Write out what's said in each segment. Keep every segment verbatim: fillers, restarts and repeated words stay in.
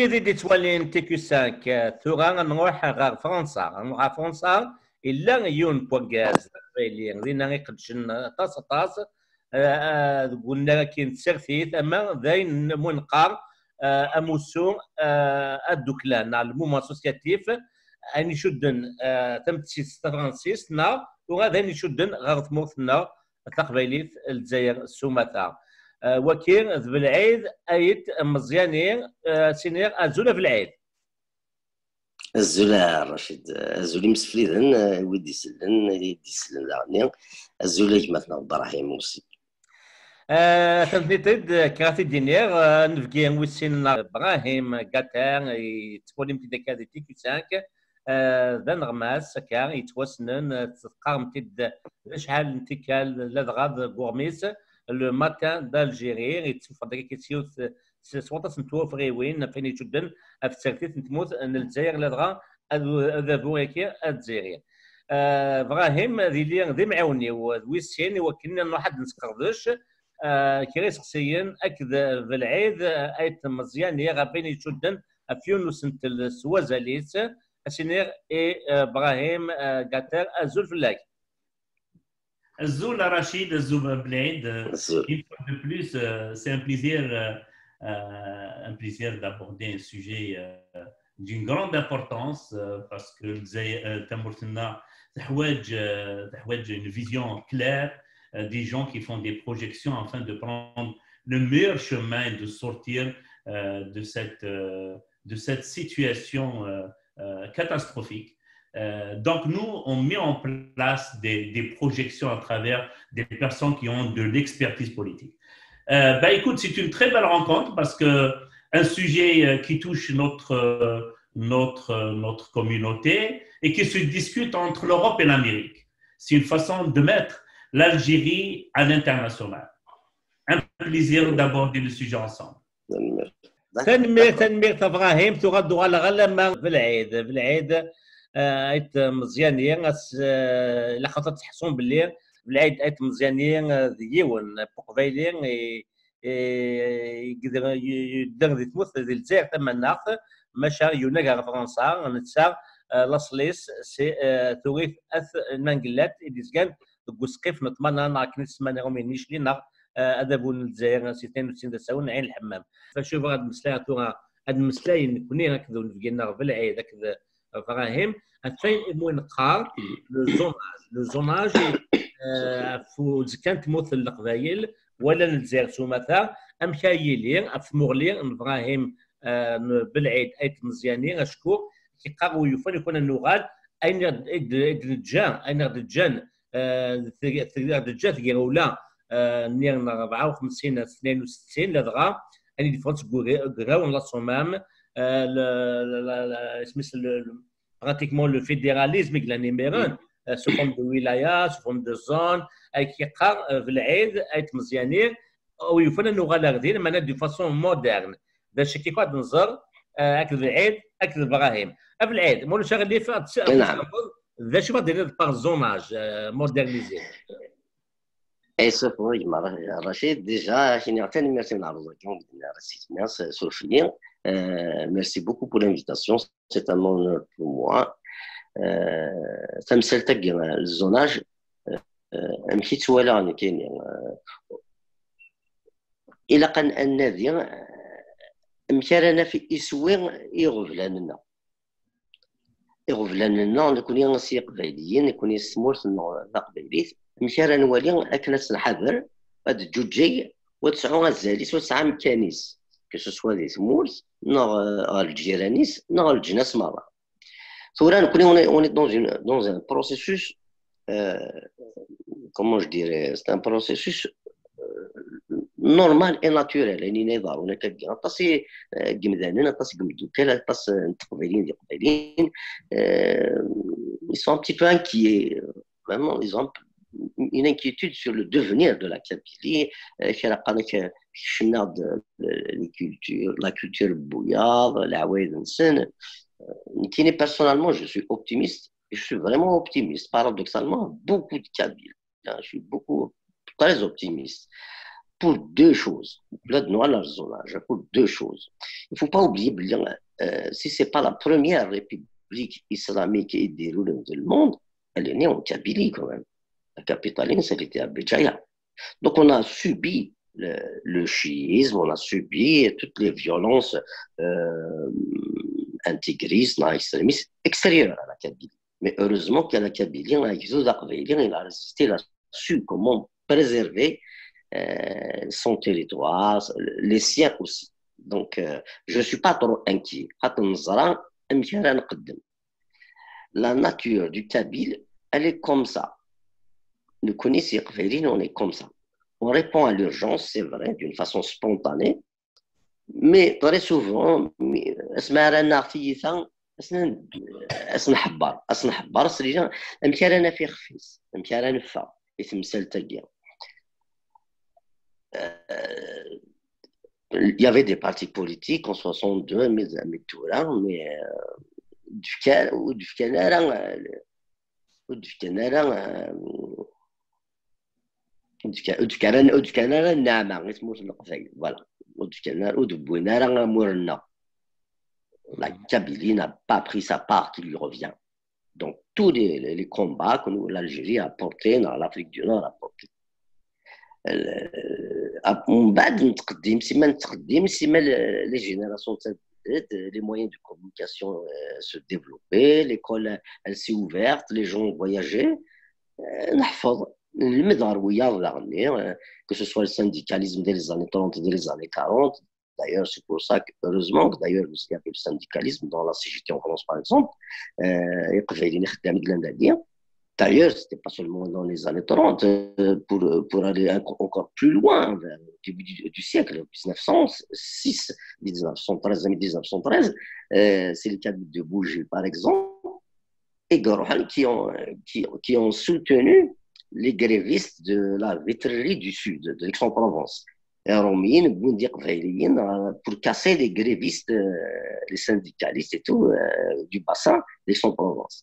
كي زيد تولين تيكو خمسة ثورة نروح غير فرنسا نروح على فرنسا إلا يون بوغاز اللي غادينا غيقدشن طاس طاس قلنا كاين تسرثيث أما ذاين منقار أموسو الدوكلان الموم اسوسياتيف أني شدن تمتسيس فرانسيس نا وغادي نشدن غير ثمورتنا تقبيليت الجزائر السومثا وكين بالعيد ايت مزيانين سينير ازولا في العيد الزولا رشيد الزولي مسفليدن ودي سلن يدي سلن داغني الزولا كما ابراهيم موسي تمثني تد كراتي دينير نفكي ويسين ابراهيم قاتان يتولي متي داك تيكي خمسة ذا نغماس كان يتوسنن تقارم تد شحال نتيكال لدغاد غورميس لو ماتان دالجيري يتسوف داك كيتسيو سواطا سنتو فغيوين فين جدا في السرتيت نتموت ان الجزائر لدغا هذا بوكي الجزائر ابراهيم ذي لي ذي معاوني ويسين وكنا واحد نسقردش كريس سيين اكد في العيد ايت مزيان هي غابين جدا فيونو سنت السوازاليس سينير اي ابراهيم قاتر ازول فلاك Zoula Rachid, Zoula Bled, une fois de plus, c'est un plaisir, euh, un plaisir d'aborder un sujet euh, d'une grande importance euh, parce que Tamourtena a une vision claire euh, des gens qui font des projections afin de prendre le meilleur chemin de sortir euh, de, cette, euh, de cette situation euh, euh, catastrophique. Euh, donc, nous, on met en place des, des projections à travers des personnes qui ont de l'expertise politique. Euh, ben, écoute, c'est une très belle rencontre parce qu'un sujet qui touche notre, notre, notre communauté et qui se discute entre l'Europe et l'Amérique. C'est une façon de mettre l'Algérie à l'international. Un plaisir d'aborder le sujet ensemble. تنمير تنمير ابراهيم تغدوا على غلما في العيد في العيد ايت مزيانين لا خاطر تحسون باللي بالعيد ايت مزيانين ديون بوقفيلين يقدر يدير تموت الجزائر تم الناق ماشا يونغا فرنسا نتسا لاصليس سي توريث اث نانجلات ديزكان كوسقيف نطمنا ناكني سمانا رومينيش لينا هذا بون الجزائر سي اثنين وتسعين تساون عين الحمام فشوف هاد المسلايه تورا هاد المسلايه نكوني هكذا نفقينا في العيد هكذا ابراهيم فين موين قار لو زوناج لو زوناج فو كانت تموت القبايل ولا الجزائر سومثا ام كايلين افمغلي ابراهيم بالعيد ايت مزيانين اشكو كي قاو يفن يكون النغال اين الدجان اين الدجان الدجان كيرولا نير أربعة وخمسين اثنين وستين لدغا اني ديفرنس غراون لا صومام اسمه براتيكمون لو فيدراليزم كلا نيميرون سو فورم دو ولايات سو فورم دو زون اي كيقار في العيد ايت مزيانير او يفن النغال غدير معنا دو فاسون مودرن باش كي قاعد نزر هكذا العيد هكذا ابراهيم في العيد مول شغل اللي فات ذا شو دير بار زوناج مودرنيزي اي سوف رشيد ديجا شنو عطاني ميرسي من عروضك رسيت الناس سوفيا ميرسي بوكو بور لانفيتاسيون سي ان اونور بور موا تمثلتك الزوناج مشيت ولا كاين الى قن النادي مشارنا في اسوي يغفلاننا يغفلاننا نكون ينسي قبايليين يكون يسمورت قبايليت مشارا نولي اكنا تنحضر هاد الجوجي وتسعو غزاليس وتسعة مكانيس كو سوسوا دي ثمورت نغ الجيرانيس نغ الجناس مرة ثورا نكوني اوني دون اون دون ان بروسيسوس كومون جو ديري سي ان بروسيسوس نورمال اي ناتوريل يعني نظام هناك طاسي قمدانين طاسي قمدوكال طاس تقبيلين دي قبيلين ils sont un petit peu inquiets vraiment ils ont une inquiétude sur le devenir de la Kabylie, la culture bouillarde, la Ouédensen. Personnellement, je suis optimiste, et je suis vraiment optimiste. Paradoxalement, beaucoup de Kabyles, je suis beaucoup, très optimiste. pour deux choses. Pour deux choses. Il ne faut pas oublier, euh, si ce n'est pas la première république islamique et déroulée du monde, elle est née en Kabylie quand même. La capitale, c'était à Béjaïa. Donc on a subi le, le chiisme, on a subi toutes les violences euh, intégristes, extrémistes, extérieures à la Kabylie. Mais heureusement qu'il y a la Kabylie, on a il a résisté, il a su comment préserver euh, son territoire, les siens aussi. Donc euh, je ne suis pas trop inquiet. La nature du Kabyle, elle est comme ça. Nous connaissons on est comme ça. On répond à l'urgence, c'est vrai, d'une façon spontanée, mais très souvent, il y avait des partis politiques en soixante-deux, mais du Canada, du Canada, du Canada, du Canada, نعم اسمه القفاي voilà du Canada ou du Bouinara Mourna. La Kabylie n'a pas pris sa part qui lui revient. Donc tous les, les, les combats que l'Algérie a portés dans l'Afrique du Nord a porté. من بعد نتقدم سيما نتقدم سيما les générations les moyens de communication se développaient, l'école elle s'est ouverte, les gens ont voyagé. نحفظ que ce soit le syndicalisme des années trente et des années quarante. D'ailleurs, c'est pour ça que, heureusement, que d'ailleurs, il y avait le syndicalisme dans la C G T en France, par exemple. D'ailleurs, ce n'était pas seulement dans les années trente, pour, pour aller encore plus loin, vers le début du, du siècle, mille neuf cent six, mille neuf cent treize, mille neuf cent treize, euh, c'est le cas de Bougé, par exemple, et Gorhan qui ont, qui, qui ont soutenu les grévistes de la vitrerie du Sud, de l'Aix-en-Provence. Pour casser les grévistes, les syndicalistes et tout, du bassin d'Aix-en-Provence.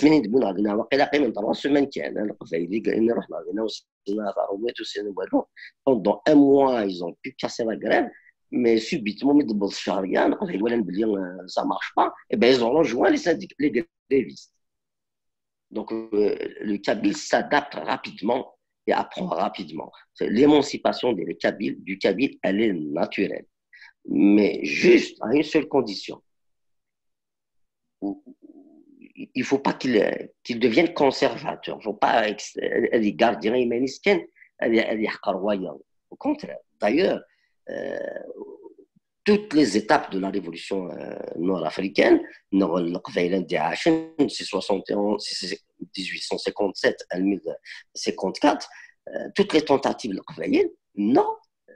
Pendant un mois, ils ont pu casser la grève, mais subitement, ça ne marche pas, et bien ils ont rejoint les syndicats, les grévistes. Donc, euh, le Kabyle s'adapte rapidement et apprend rapidement. L'émancipation du Kabyle, du Kabyle, elle est naturelle. Mais juste à une seule condition. Il ne faut pas qu'il qu'il devienne conservateur. Il ne faut pas les gardiens humanistes. Au contraire. D'ailleurs, euh, toutes les étapes de la révolution euh, nord-africaine, c'est soixante et onze, mille huit cent cinquante-sept à mille huit cent cinquante-quatre, euh, toutes les tentatives non,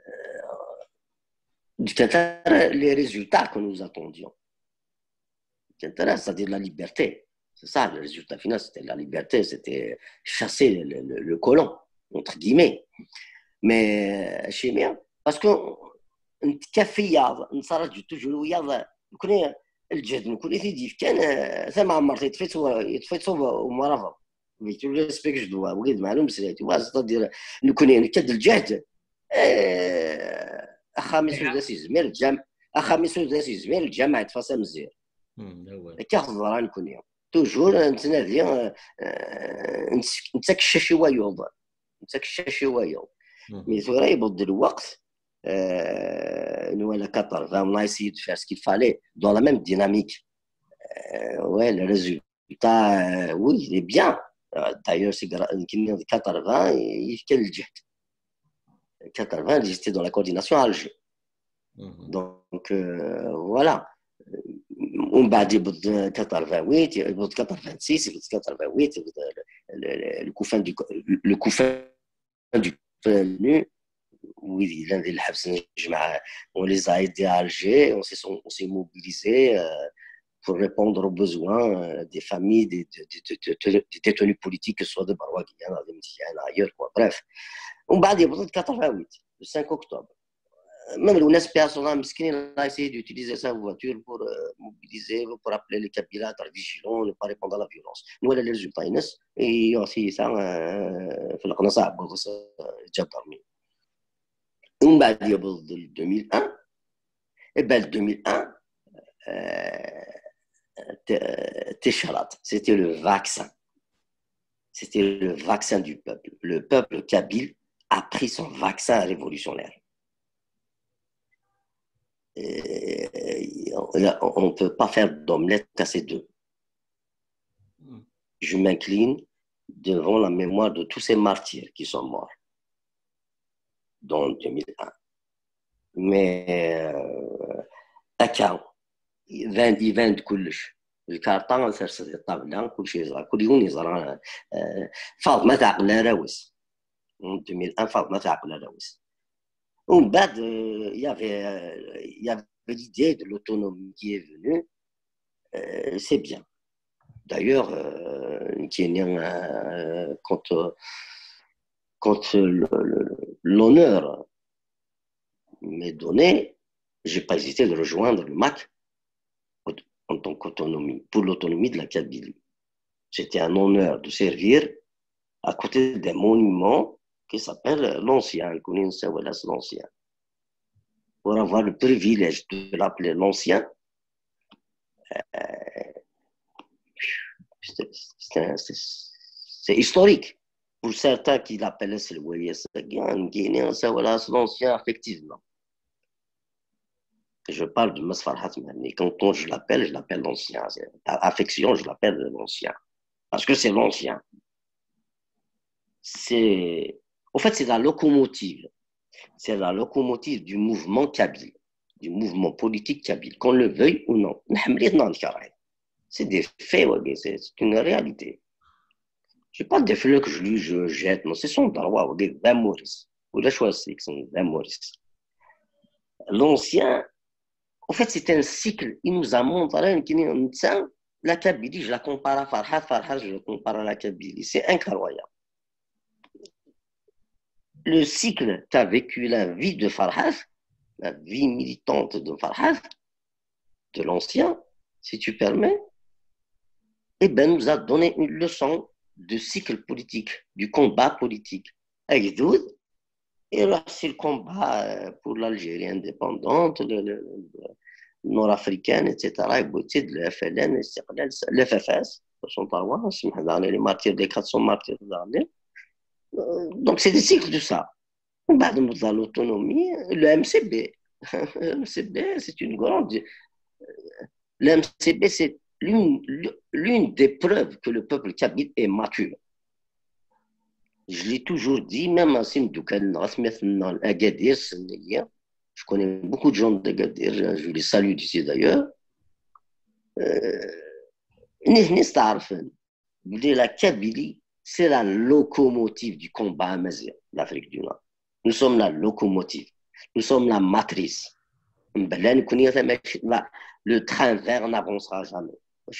euh, les résultats que nous attendions. C'est-à-dire la liberté. C'est ça, le résultat final, c'était la liberté, c'était chasser le, le, le colon, entre guillemets. Mais chez moi, parce que نتكفي نصرج توجور ويا نكون الجهد نكون يدي كان ثم عمرت يطفيت يطفيت ومرافق ويتو ريسبيك جدوا وليد معلوم سيتي واستدير نكون نكد الجهد اخا مسعود سيزمير الجامع اخا مسعود سيزمير الجامع تفاصا مزير كيخضر نكون توجور نتنادي نتكشى شويه نتكشى شويه مي ثورا يبدل الوقت. Euh, nous, à la quatre-vingts, on a essayé de faire ce qu'il fallait dans la même dynamique. Euh, ouais, le résultat, euh, oui, il est bien. Euh, d'ailleurs, c'est quatre-vingts, il fait le jet. quatre-vingts, j'étais dans la coordination à Alger. Mm-hmm. Donc, euh, voilà. On va dire quatre-vingt-huit, quatre-vingt-six, quatre-vingt-huit, le coup fin du le coup fin du venu. Oui, l'un des on les a aidés à Alger, on s'est, on s'est mobilisés euh, pour répondre aux besoins euh, des familles, des, des, des, des, des détenus politiques, que ce soit de Baroua, Guyane, de Mdiane, ailleurs, quoi. Bref. On va dire quatre-vingt-huit, le cinq octobre. Même l'Ounas personnel, Miskin a essayé d'utiliser sa voiture pour euh, mobiliser, pour appeler les Kabylas à être vigilants, ne pas répondre à la violence. Nous, on a les résultats, et aussi ça, il faut qu'on a ça, il faut dormir. ومن بعد يبلض ألفين وواحد et ben deux mille un euh, Técharat, c'était le vaccin. C'était le vaccin du peuple. Le peuple kabyle a pris son vaccin révolutionnaire. Et on ne peut pas faire d'omelette à ces deux. Je m'incline devant la mémoire de tous ces martyrs qui sont morts dans deux mille un. Mais أكاو فاند يفاند كلش الكارطة سرسد الطابلة كل شيء يزرع كل يوم يزرع فاطمة تعقل راوس ألفين وواحد فاطمة تعقل راوس ومن بعد il y avait il y avait l'idée de l'autonomie qui est venue c'est bien d'ailleurs quand quand l'honneur m'est donné, je n'ai pas hésité de rejoindre le M A C en tant qu'autonomie, pour l'autonomie de la Kabylie. C'était un honneur de servir à côté d'un monument qui s'appelle l'Ancien, l'Ancien. Pour avoir le privilège de l'appeler l'Ancien, c'est historique. Pour certains qui l'appellent le Voyer Sagan, l'Ancien, effectivement. Je parle de Masfarhat Mani. Quand je l'appelle, je l'appelle l'ancien. Par affection, je l'appelle l'ancien. Parce que c'est l'ancien. C'est... En fait, c'est la locomotive. C'est la locomotive du mouvement kabyle, du mouvement politique kabyle, qu'on le veuille ou non. C'est des faits, c'est une réalité. Je ne pas des fleurs que je lui je jette, non, c'est son droit, des vingt Maurice. Ou la choisir, c'est vingt Maurice. L'ancien, en fait, c'est un cycle. Il nous a montré que la Kabylie, je la compare à Farhat, Farhat, je la compare à la Kabylie. C'est incroyable. Le cycle qu'a vécu la vie de Farhat, la vie militante de Farhat, de l'ancien, si tu permets, eh ben, nous a donné une leçon de cycle politique, du combat politique. Avec Doud, et là, c'est le combat pour l'Algérie indépendante, le, le, le nord-africaine, et cetera. Et le F L N, le F F S, son parois, les martyrs des quatre cents martyrs d'Arlé. Donc, c'est des cycles de ça. Bah, dans l'autonomie, le M C B. Le M C B, c'est une grande. Le M C B, c'est l'une, l'une des preuves que le peuple kabyle est mature. Je l'ai toujours dit, même à Simdoukan, Agadir, je connais beaucoup de gens d'Agadir, je les salue d'ici d'ailleurs. La Kabylie, c'est la locomotive du combat amazigh d'Afrique du Nord. Nous sommes la locomotive, nous sommes la matrice. Le train vert n'avancera jamais.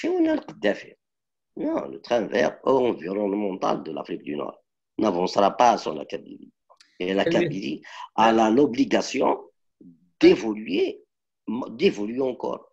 Non, le train vert environnemental de l'Afrique du Nord n'avancera pas sur la Kabylie. Et la Kabylie a l'obligation d'évoluer, d'évoluer encore.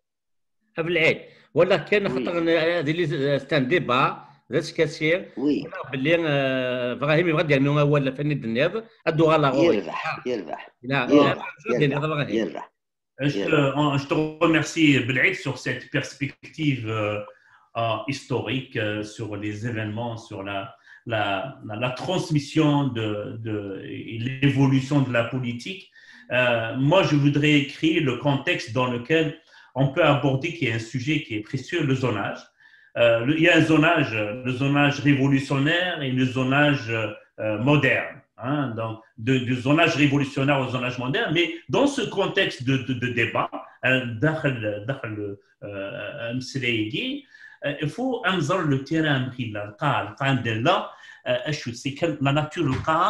ولكن خاطر هذه c'est un débat ذات كثير وي باللي ابراهيم يبغى يدير انه هو فني الدنياب ادو غالا يربح يربح لا يربح يربح. Je te, je te remercie, Belhaïd, sur cette perspective euh, euh, historique, euh, sur les événements, sur la, la, la, la transmission de, de, et l'évolution de la politique. Euh, moi, je voudrais écrire le contexte dans lequel on peut aborder qu'il y a un sujet qui est précieux, le zonage. Euh, le, il y a un zonage, le zonage révolutionnaire et le zonage euh, moderne. Hein, donc, de, du zonage révolutionnaire au zonage moderne, mais dans ce contexte de, de, de débat, il faut anzar le terrain c'est la nature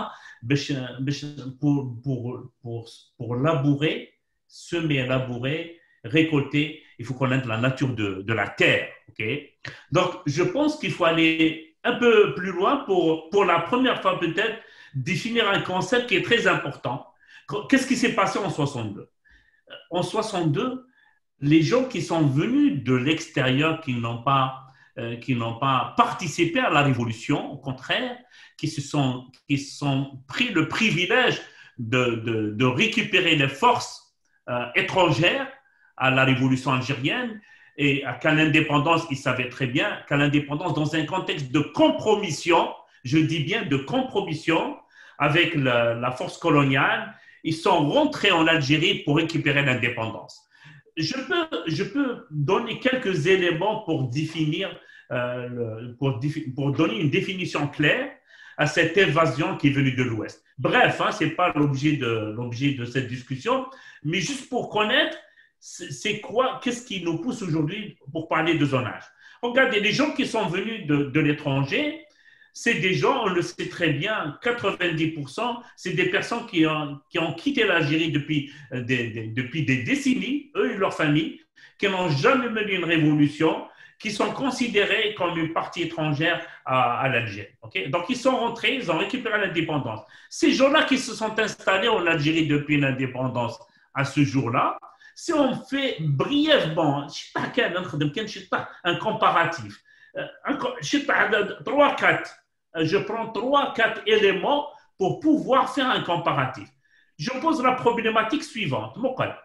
pour, pour, pour, pour labourer, semer, labourer, récolter, il faut connaître la nature de, de la terre. Okay? Donc, je pense qu'il faut aller un peu plus loin pour, pour la première fois peut-être définir un concept qui est très important. Qu'est-ce qui s'est passé en soixante-deux? En soixante-deux, les gens qui sont venus de l'extérieur, qui n'ont pas, euh, qui n'ont pas participé à la révolution, au contraire, qui se sont, qui sont pris le privilège de, de, de récupérer les forces euh, étrangères à la révolution algérienne et qu'à l'indépendance, ils savaient très bien qu'à l'indépendance, dans un contexte de compromission, je dis bien de compromission avec la, la force coloniale, ils sont rentrés en Algérie pour récupérer l'indépendance. Je peux, je peux donner quelques éléments pour définir, euh, pour, pour donner une définition claire à cette évasion qui est venue de l'Ouest. Bref, hein, ce n'est pas l'objet de, l'objet de cette discussion, mais juste pour connaître, c'est quoi, qu'est-ce qui nous pousse aujourd'hui pour parler de zonage. Regardez, les gens qui sont venus de, de l'étranger, c'est des gens, on le sait très bien, quatre-vingt-dix pour cent, c'est des personnes qui ont, qui ont quitté l'Algérie depuis des, des, depuis des décennies, eux et leur famille, qui n'ont jamais mené une révolution, qui sont considérés comme une partie étrangère à, à l'Algérie. Okay? Donc, ils sont rentrés, ils ont récupéré l'indépendance. Ces gens-là qui se sont installés en Algérie depuis l'indépendance à ce jour-là, si on fait brièvement un comparatif, trois quatre, je prends trois quatre éléments pour pouvoir faire un comparatif. Je pose la problématique suivante.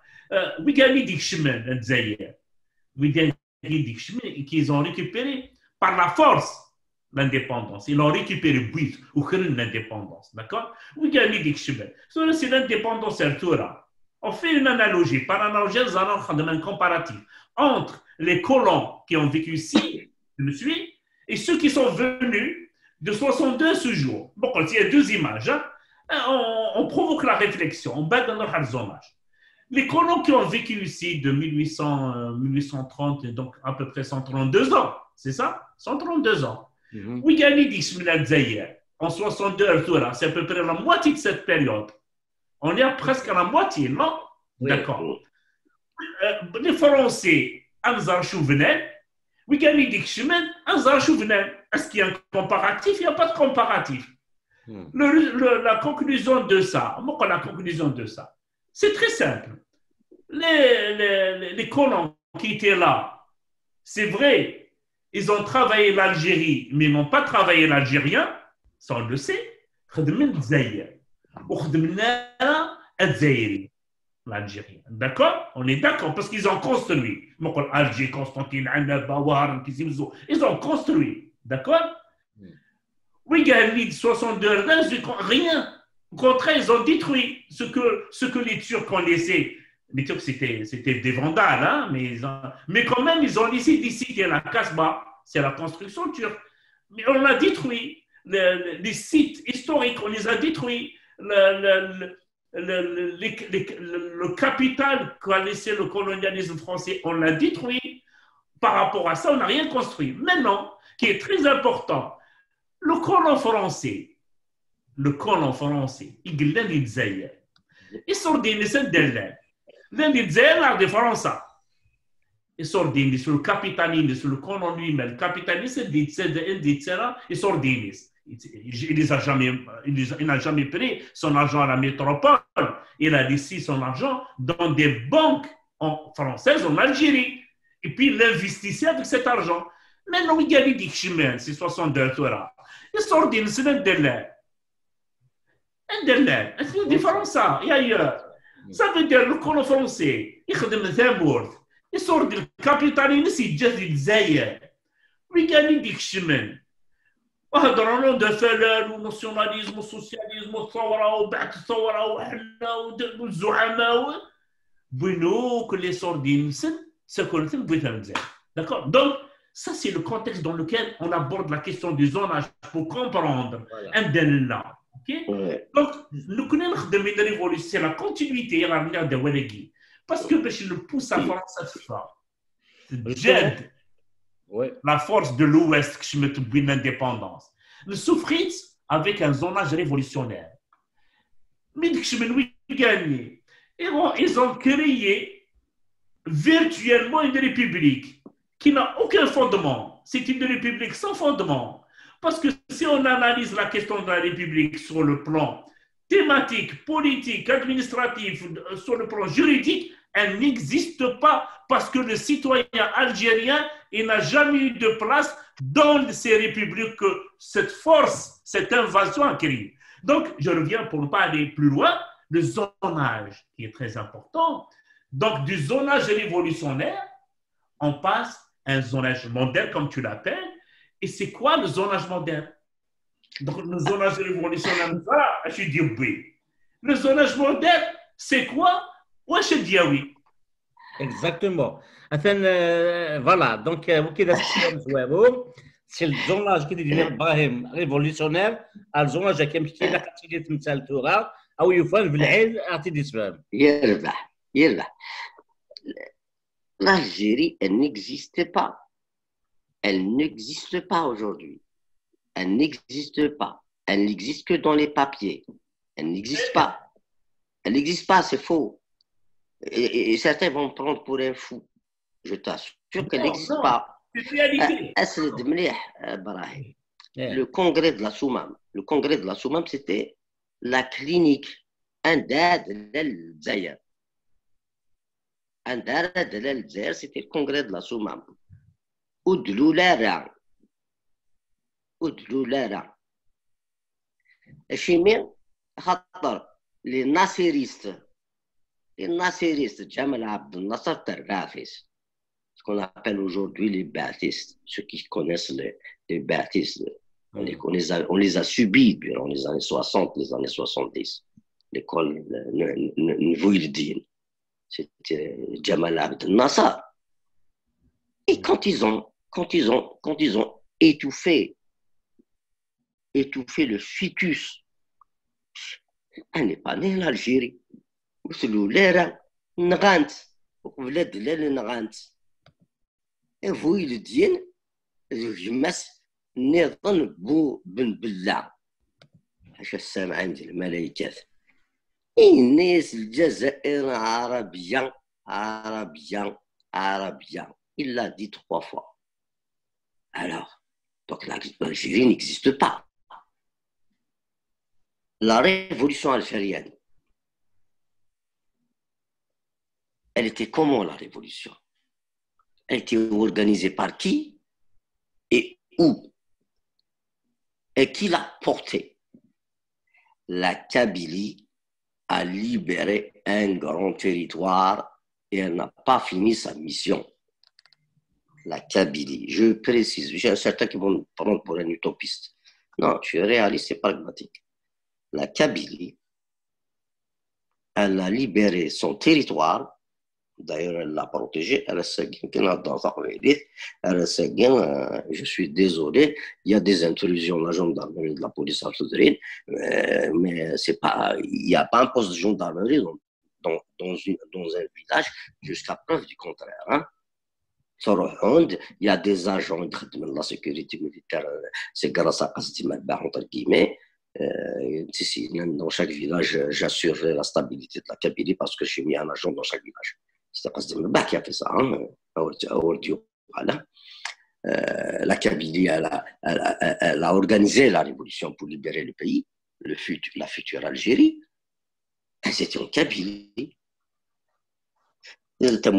Qu'ils ont récupéré par la force l'indépendance. Ils ont récupéré Bouit ou l'indépendance. D'accord? C'est l'indépendance. On fait une analogie. Par analogie, nous allons faire un comparatif entre les colons qui ont vécu ici, je me suis, et ceux qui sont venus de soixante-deux à ce jour. Bon, il y a deux images. Hein? On, on provoque la réflexion. On bat dans leur zonage. Les colons qui ont vécu ici de mille huit cents, euh, mille huit cent trente, donc à peu près cent trente-deux ans, c'est ça? cent trente-deux ans. Mm-hmm. Oui, Ghani dit en soixante-deux, c'est à peu près la moitié de cette période. On est à presque à la moitié, non? Oui. D'accord. Euh, les Français, Anzar Chouvenel, oui, Ghani dit Anzar Chouvenel. Est-ce qu'il y a un comparatif? Il n'y a pas de comparatif. Mm. Le, le, la conclusion de ça, pourquoi la conclusion de ça? C'est très simple. Les, les, les colons qui étaient là, c'est vrai, ils ont travaillé l'Algérie, mais ils n'ont pas travaillé l'Algérien, ça on le sait. L'Algérien. D'accord? On est d'accord, parce qu'ils ont construit. Alger, Constantine, ils ont construit. D'accord? Oui, Galit, soixante-deux, rien. Au contraire, ils ont détruit ce que, ce que les Turcs ont laissé. Les Turcs, c'était, c'était des vandales, hein, mais, ils ont, mais quand même, ils ont laissé d'ici, qui est la Kasbah, c'est la construction turque. Mais on a détruit les, les sites historiques, on les a détruits. Le, le, le, le, le, le, le capital qu'a laissé le colonialisme français, on l'a détruit. Par rapport à ça, on n'a rien construit. Maintenant, qui est très important, le colon français, le colon français, il gagne les Zaïre. Ils sont des naissances d'Ellen. Les Zaïre, de France. Ils sont des sur le capitalisme, sur le colon lui-même. Le capitalisme, ils sont des il n'a jamais, il n'a jamais pris son argent à la métropole. Il a laissé son argent dans des banques en, françaises en Algérie. Et puis, il investissait avec cet argent. Maintenant, il y a des chemins, c'est soixante-deux tours. Ils sont des naissances d'Ellen. Indélène, est-ce qu'il y a une différence et ailleurs? Ça veut dire le colon français, il خدم ثامورث, il sort du capitalisme, il جات الجزائر. ويجاني ديك الشمال. وهضروا لهم ده فلان وناسيوناليزم وسوسياليزم والثورة وبعد الثورة وحنا والزعماء. بينو كل sort d'une sécurité britannique. D'accord? Donc, ça c'est le contexte dans lequel on aborde la question du zonage pour comprendre Indélène. Okay? Ouais. Donc, nous connaissons la révolution, c'est la continuité et l'avenir de Wélegui. Parce que je le pousse à faire cette fois. J'aide ouais. la force de l'Ouest qui me trouve l'indépendance. Le souffrit avec un zonage révolutionnaire. Mais gagné. Ils ont créé virtuellement une république qui n'a aucun fondement. C'est une république sans fondement. Parce que si on analyse la question de la République sur le plan thématique, politique, administratif, sur le plan juridique, elle n'existe pas parce que le citoyen algérien il n'a jamais eu de place dans ces républiques que cette force, cette invasion a créée. Donc, je reviens pour ne pas aller plus loin. le zonage qui est très important. Donc, du zonage révolutionnaire, on passe à un zonage moderne, comme tu l'appelles. Et c'est quoi le zonage moderne? Donc, le zonage révolutionnaire, ça, je dis oui. Le zonage moderne, c'est quoi? Moi, je dis oui. Exactement. Enfin, euh, voilà. Donc, vous qui êtes c'est le zonage qui dit Ibrahim révolutionnaire, le zonage qui est là, qui est مثال تورا أو يفهم في العين أعطي تفهم. يربح يربح. L'Algérie, elle n'existait pas. Elle n'existe pas aujourd'hui. Elle n'existe pas. Elle n'existe que dans les papiers. Elle n'existe pas. Elle n'existe pas, c'est faux. Et, et, et certains vont me prendre pour un fou. Je t'assure qu'elle n'existe pas. أسرد مليح إبراهيم. Le congrès de la Soumam. Le congrès de la Soumam, c'était la clinique Indad l'Alzaïr. Indad l'Alzaïr, c'était le congrès de la Soumam. Oudloulara. Oudloulara. الشيمين خطر les nassiristes. Les nassiristes, Jamal Abdel Nasser Tarrafis. Ce qu'on appelle aujourd'hui les baptistes, ceux qui connaissent les, les baptistes, on les, on, les a, on les a subis durant les années soixante, les années soixante-dix. L'école Nvouildine, c'était Jamal Abdel Nasser. Et quand ils ont, quand ils ont, quand ils ont étouffé, étouffé le fœtus, elle n'est pas née l'Algérie. C'est l'Oulera, Nrant, Ouvled Lel Nrant. Et vous, il dit, je m'as نظن بو بن بلا حاجة السامع عندي الملايكات. الناس الجزائر عربية عربية عربية. Il l'a dit trois fois. Alors, donc l'Algérie n'existe pas. La révolution algérienne, elle était comment la révolution? Elle était organisée par qui et où? Et qui l'a portée? La Kabylie a libéré un grand territoire et elle n'a pas fini sa mission. La Kabylie, je précise, j'ai certains qui vont me prendre pour un utopiste. Non, je suis réaliste et pragmatique. La Kabylie, elle a libéré son territoire. D'ailleurs, elle l'a protégé. Elle je suis désolé, il y a des intrusions de la gendarmerie, de la police algérienne, mais c'est pas, il n'y a pas un poste de gendarmerie dans, dans, dans, une, dans un village jusqu'à preuve du contraire. Hein. Il y a des agents de la sécurité militaire, c'est grâce à Qasdi Malbah, entre guillemets. Euh, dans chaque village, j'assurerai la stabilité de la Kabylie parce que j'ai mis un agent dans chaque village. C'est Qasdi Malbah qui a fait ça. Hein. Voilà. Euh, la Kabylie, elle a, elle, a, elle a organisé la révolution pour libérer le pays, le futur, la future Algérie. Elles étaient en Kabylie. Elle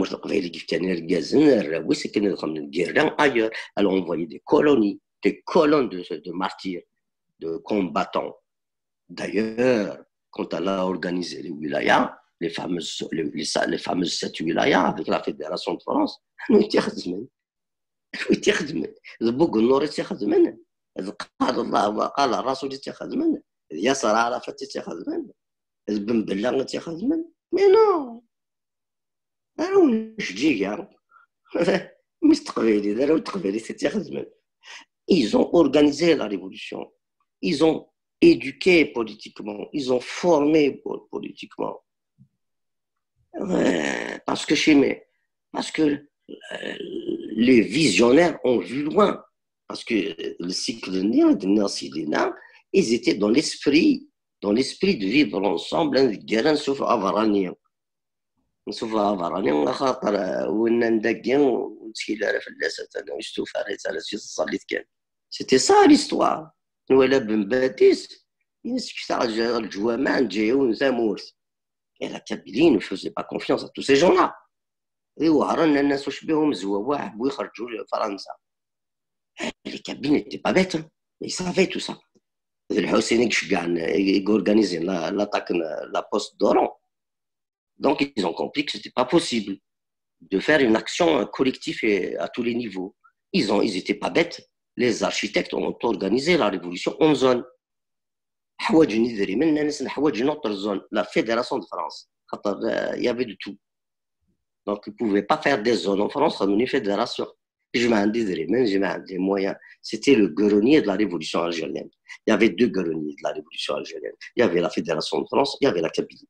a envoyé des colonies, des colonnes de, de martyrs, de combattants. D'ailleurs, quand elle a organisé les wilayas, les fameuses, les, les, les fameuses sept wilayas avec la Fédération de France, nous تخدمن تخدمن ذبوق النور تخدمن قال الله وقال الرسول تخدمن ياسر عرفات تخدمن بن بلا تخدمن مي نو أنا نشجيها مش تقبيلي داروا تقبيلي تخدمن. Ils ont organisé la révolution, ils ont éduqué politiquement, ils ont formé politiquement. Euh, parce que chez mes, parce que euh, les visionnaires ont vu loin, parce que le cycle de Nassidina, ils étaient dans l'esprit, dans l'esprit de vivre ensemble, un guérin sauf avaranien, sauf avaranien, خاطر ونندقين ونتكلم في اللاسة أنا وشتوف على على شي صليت كان. C'était ça l'histoire. ولا بن باديس ينسكت على الجوامع نجيو نسامورس. Et la Kabylie ne faisait pas confiance à tous ces gens-là. Les Kabyles n'étaient pas bêtes, hein. Ils savaient tout ça. الحسيني كشكاع يورغانيزي l'attaque la poste d'Oran. Donc ils ont compris que c'était pas possible de faire une action collective à tous les niveaux. Ils ont ils étaient pas bêtes. Les architectes ont organisé la révolution en zone. حوايج ندري من الناس حوايج نوتر زون la fédération de France. Il y avait de tout. Donc ils pouvaient pas faire des zones en France comme une fédération. Des moyens. C'était le grenier de la révolution algérienne. Il y avait deux greniers de la révolution algérienne. Il y avait la Fédération de France, il y avait la Kabylie.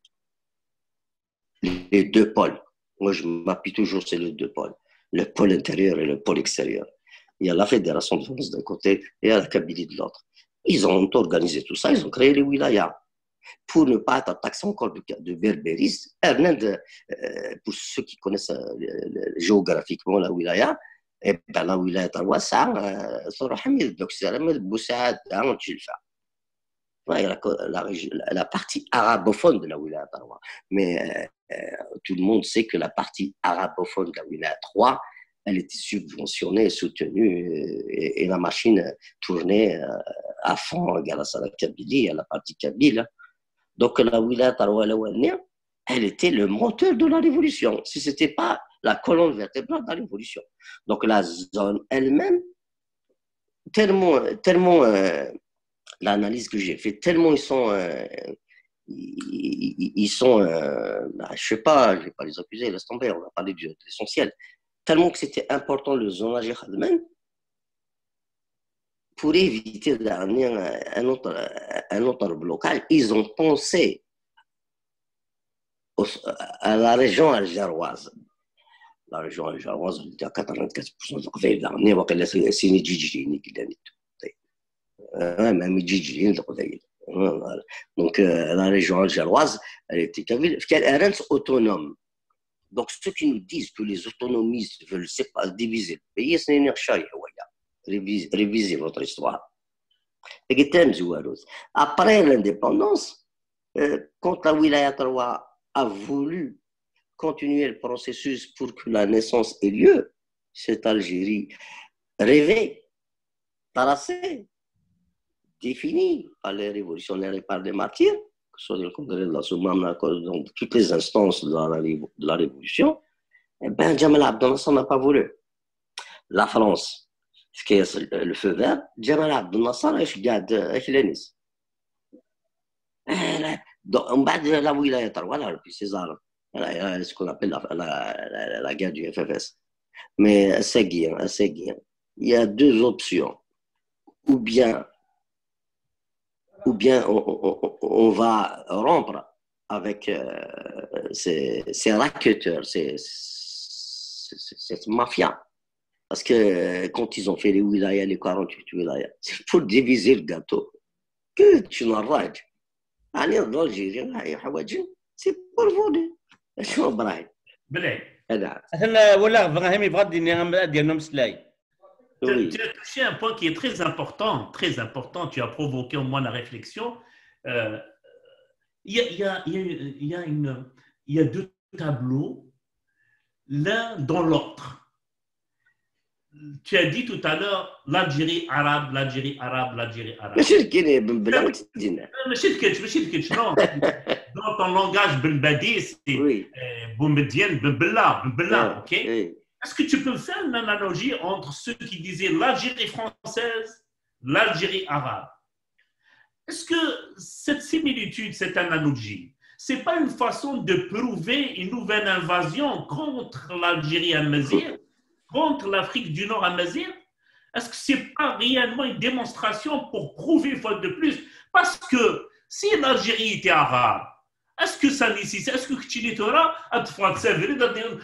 Les deux pôles. Moi, je m'appuie toujours sur les deux pôles. Le pôle intérieur et le pôle extérieur. Il y a la Fédération de France d'un côté et il y a la Kabylie de l'autre. Ils ont organisé tout ça, ils ont créé les wilayas. Pour ne pas être taxé encore de, de berbéristes, Hernande, euh, pour ceux qui connaissent euh, géographiquement la wilaya, et ben la wilaya Tarwassa, صراحة ما يدوك السلام بوسعات عن تشلفة. La, la, la partie arabophone de la wilaya Tarwa. Mais euh, tout le monde sait que la partie arabophone de la wilaya trois, elle était subventionnée, soutenue, et, et la machine tournait à fond grâce à la Kabylie, à la partie kabyle. Donc la wilaya Tarwa elle était le moteur de la révolution. Si ce n'était pas la colonne vertébrale de la révolution. Donc la zone elle-même, tellement, tellement euh, l'analyse que j'ai faite, tellement ils sont, euh, ils, ils sont, euh, bah, je ne sais pas, je ne vais pas les accuser, laisse tomber, on va parler de l'essentiel. Tellement que c'était important le zonage Khadman pour éviter d'amener un autre, un autre blocage. Ils ont pensé au, à la région algéroise. La région algéroise, il y a quatre-vingt-quatorze pour cent de القبائل اللي واقيلا سيني جيجيني كده نيتو même جيجيني القبائل. Donc la région algéroise, elle était kabyle, elle est autonome. Donc ceux qui nous disent que les autonomistes veulent pas diviser le pays, c'est une erreur. Réviser votre histoire. Après l'indépendance, quand la wilaya Tarwa a voulu continuer le processus pour que la naissance ait lieu, cette Algérie rêvée, tracée, définie par les révolutionnaires et par les martyrs, que ce soit le Congrès de la Soumam, dans toutes les instances de la, de la révolution, eh bien, Jamal Abdel Nasser n'a pas voulu. La France, ce qui est le feu vert, Jamal Abdel Nasser est garde avec l'Enis. En bas de la wilaya Tarwa, puis César. Ce qu'on appelle la, la, la, la guerre du F F S. Mais c'est guère, c'est guère. Il y a deux options. Ou bien, ou bien on, on, on va rompre avec euh, ces, ces racketteurs, ces, ces, cette mafia. Parce que quand ils ont fait les wilayas, les quarante-huit wilayas, c'est pour diviser le gâteau. Que tu n'arrages. Allez, dans l'Algérie, c'est pour voler. شو ابراهيم بلاي هذا احنا ولا ابراهيم يبغى دينا ديالنا مسلاي. Tu as touché un point qui est très important, très important. Tu as provoqué au moins la réflexion. Euh, il, y a, il, y a, il, y a une, il y a deux tableaux, l'un dans l'autre. Tu as dit tout à l'heure l'Algérie arabe, l'Algérie arabe, l'Algérie arabe. ماشي كاين بن بلا تدينا. ماشي تكتش ماشي تكتش non. Dans ton langage ben badi, c'est boumedienne, ben bella, ben bella, ok? Est-ce que tu peux faire une analogie entre ceux qui disaient l'Algérie française, l'Algérie arabe? Est-ce que cette similitude, cette analogie, c'est pas une façon de prouver une nouvelle invasion contre l'Algérie amazigh, contre l'Afrique du Nord amazigh? Est-ce que c'est pas réellement une démonstration pour prouver une fois de plus? Parce que si l'Algérie était arabe, est-ce que ça nécessite, est-ce que tu n'auras à te faire servir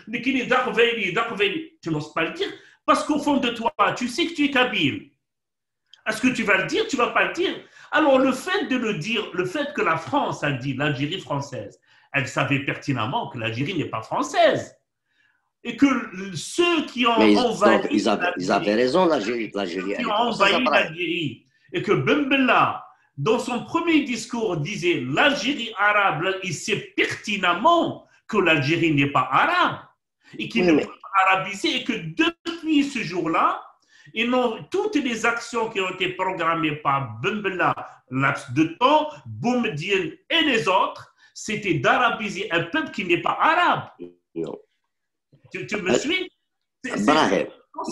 tu n'oses pas le dire parce qu'au fond de toi, tu sais que tu es kabyle. Est-ce que tu vas le dire, tu ne vas pas le dire? Alors le fait de le dire, le fait que la France a dit l'Algérie française, elle savait pertinemment que l'Algérie n'est pas française. Et que ceux qui ont ils, envahi ils, avaient, ils avaient raison, l'Algérie. Qui ont envahi l'Algérie. Et que Ben Bella, dans son premier discours, disait l'Algérie arabe, il sait pertinemment que l'Algérie n'est pas arabe et qu'il oui, ne peut pas arabiser et que depuis ce jour-là, Ils n'ont, toutes les actions qui ont été programmées par Ben Bella, laps de temps, Boumediene et les autres, c'était d'arabiser un peuple qui n'est pas arabe. Non. Tu, tu me suis? Brahim.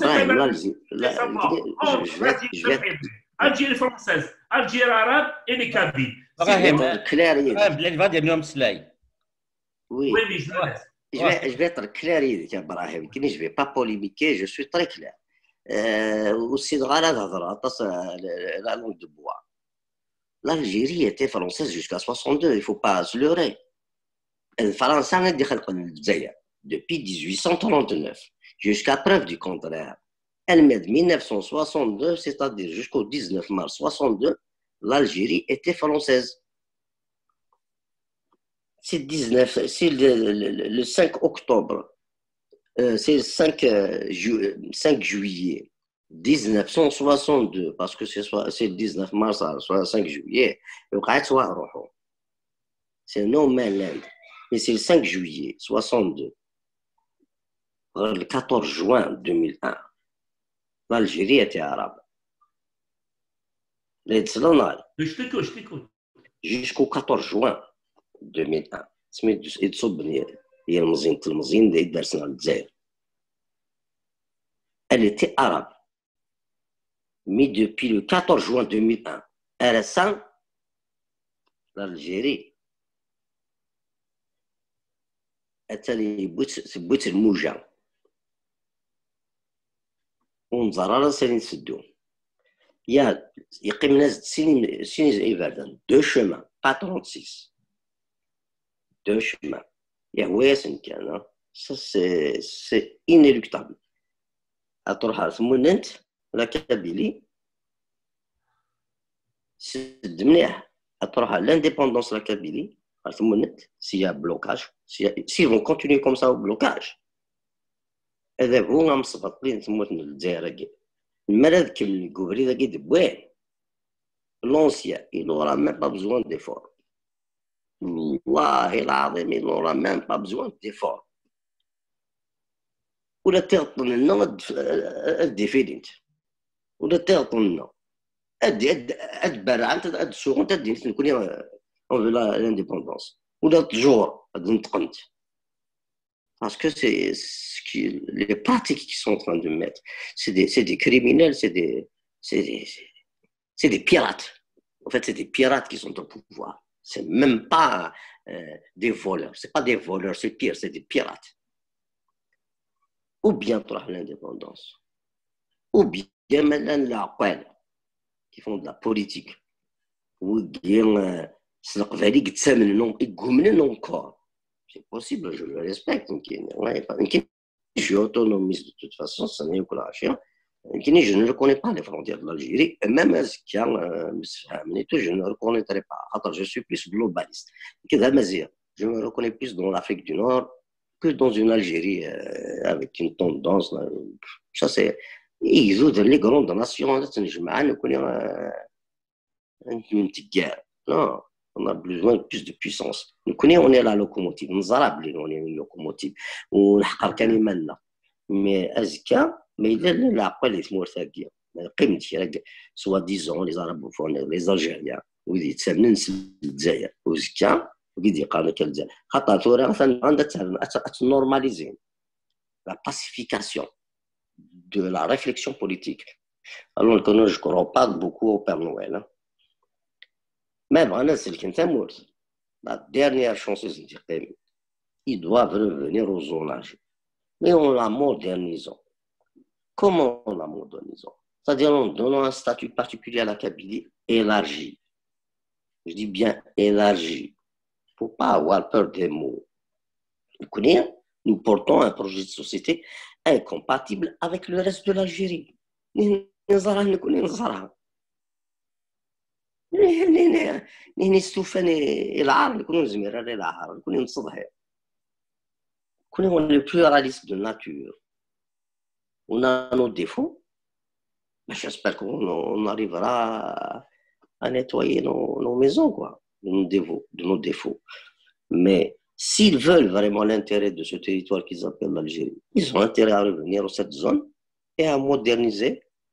Algérie française, Algérie arabe et les Kabyles. Brahim, Brahim, غادي اليوم سلاي. Oui. Oui, oui, je le laisse. Je vais, je vais être clair, Brahim. Je ne vais pas polémiquer, je suis très clair. Aussi, la langue de bois. L'Algérie était française jusqu'à soixante-deux, il ne faut pas se leurrer. Le Français a dit depuis dix-huit cent trente-neuf, jusqu'à preuve du contraire. Elle met mille neuf cent soixante-deux, c'est-à-dire jusqu'au dix-neuf mars soixante-deux, l'Algérie était française. C'est dix-neuf, c'est le, le, le cinq octobre, euh, c'est le cinq, euh, ju, cinq juillet mille neuf cent soixante-deux, parce que c'est, c'est le dix-neuf mars, soit le cinq juillet, c'est no man land, mais c'est le cinq juillet soixante-deux, le quatorze juin deux mille un, l'Algérie était arabe. Je t'écoute, je t'écoute. Jusqu'au quatorze juin deux mille un. سميت يتصبني هي المزين المزين اللي درسنا الجزائر. Elle était arabe. Mais depuis le quatorze juin deux mille un, elle est sans l'Algérie. أتالي بوت بوت الموجة. ونزرارا سالين سدو. يا يقيم ناس سيني سيني إيفردن. Deux chemins, pas trente-six. Deux chemins. Ça, c'est, c'est inéluctable. À Torha, la Kabylie, c'est à Torha, l'indépendance de la Kabylie, s'il y a blocage, s'ils vont continuer comme ça au blocage, et de vous, on se va plus de dire, le malade qui le gouvernement de Bouin, l'ancien, il n'aura même pas besoin d'efforts. والله العظيم il n'aura même pas besoin d'effort. ولا تغطن لنا الديفيد انت ولا تغطن لنا ادي اد برا انت اد سوق انت دي نكون اون لانديبوندونس ولا تجور اد نتقنت parce que c'est ce qui, les pratiques qu'ils sont en train de mettre, c'est des, c'est des criminels, c'est des, c'est des, c'est des pirates. En fait, c'est des pirates qui sont au pouvoir. C'est même pas euh, des voleurs. C'est pas des voleurs, c'est pire, c'est des pirates. Ou bien pour l'indépendance. Ou bien maintenant la qui font de la politique. Ou bien c'est encore. C'est possible, je le respecte. Je suis autonomiste de toute façon, ça n'est pas la chien. Je ne reconnais pas les frontières de l'Algérie, et même si je ne reconnaîtrai pas. Je suis plus globaliste. Je me reconnais plus dans l'Afrique du Nord que dans une Algérie avec une tendance. Ça, c'est. Ils ont les grandes nations. Une petite guerre. Non, on a besoin de plus de puissance. Nous connaissons, on est la locomotive. Nous avons on est une locomotive. On a mais Azka. Mais il y a pas les Moursakiens, soi-disant les arabophones, les Algériens, ou les Tsamnins, les Dzaïr, ou Zkia, ou les Dikana Keldia. Khatatora, on normaliser la pacification de la réflexion politique. Alors que je ne crois pas beaucoup au Père Noël. Même en c'est le la dernière chance, ils doivent revenir au zonage. Mais on la modernisons. Comment on la modernisons? C'est-à-dire en donnant un statut particulier à la Kabylie élargi. Je dis bien élargi. Il ne faut pas avoir peur des mots. Nous portons un projet de société incompatible avec le reste de l'Algérie. On est le pluraliste de nature. On a nos défauts, mais j'espère qu'on arrivera à nettoyer nos, nos maisons, quoi, de nos défauts, de nos défauts. Mais s'ils veulent vraiment l'intérêt de ce territoire qu'ils appellent l'Algérie, ils ont intérêt à revenir dans cette zone et à moderniser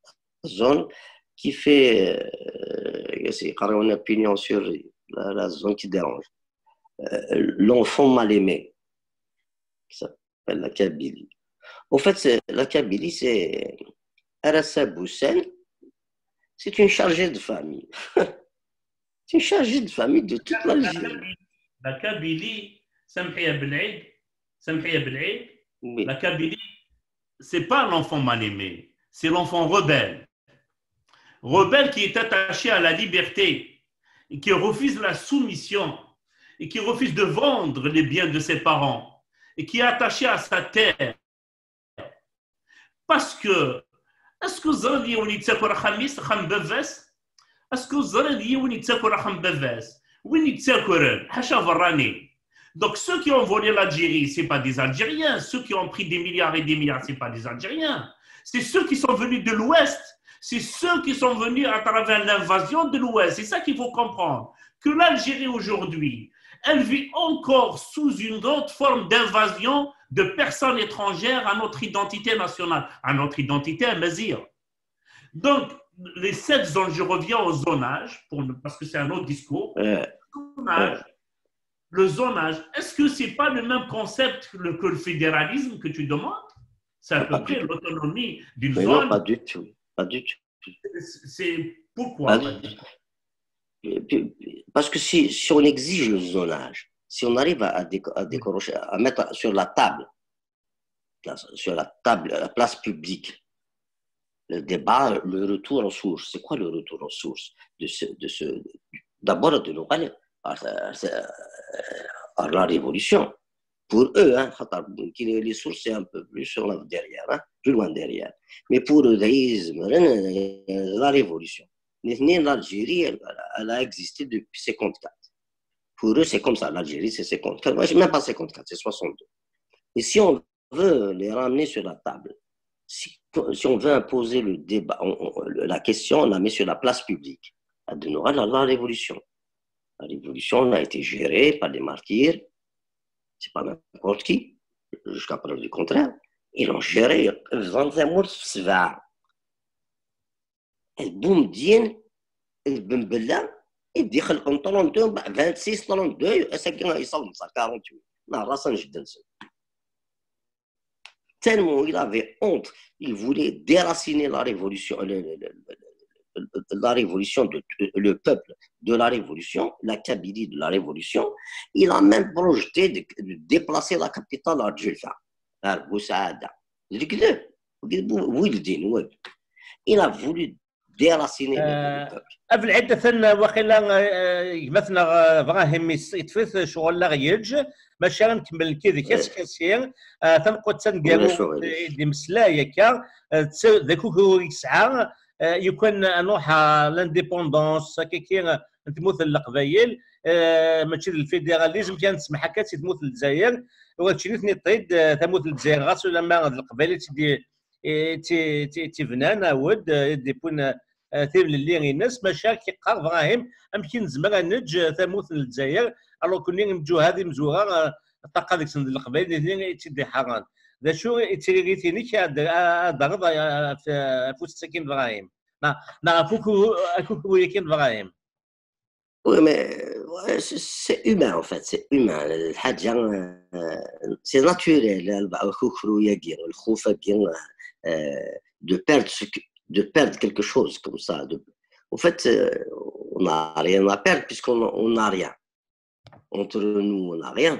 zone qui fait, c'est quand on a opinion sur la, la zone qui dérange. Euh, l'enfant mal aimé, qui s'appelle la Kabylie. En fait, la Kabylie, c'est Arassa Boussen, c'est une chargée de famille. C'est une chargée de famille de toute l'Algérie. La Kabylie, Samhia Belhaïd, Samhia Belhaïd, la Kabylie, c'est pas l'enfant mal aimé, c'est l'enfant rebelle. Rebelle qui est attaché à la liberté et qui refuse la soumission et qui refuse de vendre les biens de ses parents et qui est attaché à sa terre. Parce que, est-ce que vous avez dit qu'on est tsakoura khamis, kham bavas? Est-ce que vous avez dit qu'on est tsakoura kham bavas? Où est tsakoura? Hacha varani. Donc ceux qui ont volé l'Algérie, ce n'est pas des Algériens. Ceux qui ont pris des milliards et des milliards, ce n'est pas des Algériens. C'est ceux qui sont venus de l'Ouest. C'est ceux qui sont venus à travers l'invasion de l'Ouest. C'est ça qu'il faut comprendre. Que l'Algérie aujourd'hui, elle vit encore sous une autre forme d'invasion de personnes étrangères à notre identité nationale, à notre identité amazigh. Donc, les sept zones, je reviens au zonage, pour, parce que c'est un autre discours. Euh, zonage, euh. Le zonage, est-ce que ce n'est pas le même concept que le, que le fédéralisme que tu demandes? C'est à peu près l'autonomie d'une zone. Non, pas du tout. Pas du tout. C'est pourquoi? Parce que si, si on exige le zonage, si on arrive à, à décrocher, à mettre sur la table, sur la table, la place publique, le débat, le retour aux sources. C'est quoi le retour aux sources de ce, de ce, d'abord de l'Oral à, à la Révolution. Pour eux, hein, les sources, c'est un peu plus sur derrière, hein, plus loin derrière. Mais pour eux, la Révolution. L'Algérie, elle, elle a existé depuis cinquante-quatre. Pour eux, c'est comme ça. L'Algérie, c'est cinquante-quatre. Moi, je même pas cinquante-quatre, c'est soixante-deux. Et si on veut les ramener sur la table, si, si on veut imposer le débat, on, on, la question, on la met sur la place publique. De Noël, la, la Révolution. La Révolution a été gérée par des martyrs. C'est pas n'importe qui, jusqu'à preuve du contraire. Ils l'ont géré. البومدين البنبله يدي خلقهم ثلاثة وعشرين ستة وعشرين ساكن يصل ثمانية وأربعين نهار راسا جدا tellement il avait honte, il voulait déraciner la révolution, le, le, le, la révolution, de, le peuple de la révolution, la Kabylie de la révolution. Il a même projeté de, de déplacer la capitale à Djelfa, à Boussaada. Il a voulu déraciner le peuple. قبل عدة وقيلا مثلا ابراهيم يتفث شغل لا غيج ماشي غنكمل كذا كاس كاسيا تنقد تنقالو دي مسلايا كا ذاكو يسعى يكون نوح لانديبوندونس كي تموت القبايل ماشي الفيدراليزم كان تسمح هكا تموت الجزائر وهادشي اللي تنيطيد تموت الجزائر غاس لما القبائل تي تي تي فنان ود ديبون تيبل اللي الناس ماشا كيقار ابراهيم امكن زعما نج تموت الجزائر الو كوني نمجو هذه مزوغه الطاقه ديك سند القبائل اللي تيدي حران ذا شو تيريتيني كضرب في فوت ساكن ابراهيم نا كوكو كوكو يكين ابراهيم. Oui, mais ouais, c'est humain en fait, c'est humain. C'est naturel. De perdre, ce, de perdre quelque chose comme ça. De, en fait, on n'a rien à perdre puisqu'on n'a rien. Entre nous, on n'a rien.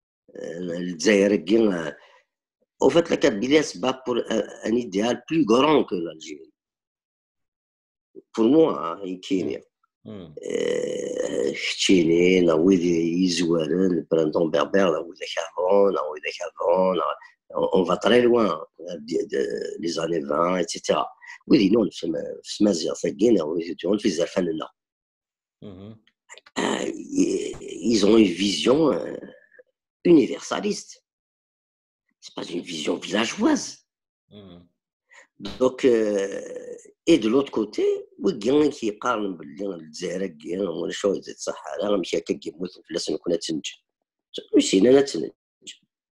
En fait, la Kabylie se bat pour un, un idéal plus grand que l'Algérie. Pour moi, il y a Chine, la Ouïdi, Izouaren, le printemps berbère, la Ouïdi Chavon, la Ouïdi Chavon, on va très loin, les années vingt, et cetera. Oui, non, on fait là. Ils ont une vision universaliste. C'est pas une vision villageoise. Donc, euh, et de l'autre côté, oui, il y a un qui parle de l'Algérie, il y a un chose de Sahara, il y a quelqu'un qui m'a dit que c'est une connexion. Oui, c'est une connexion.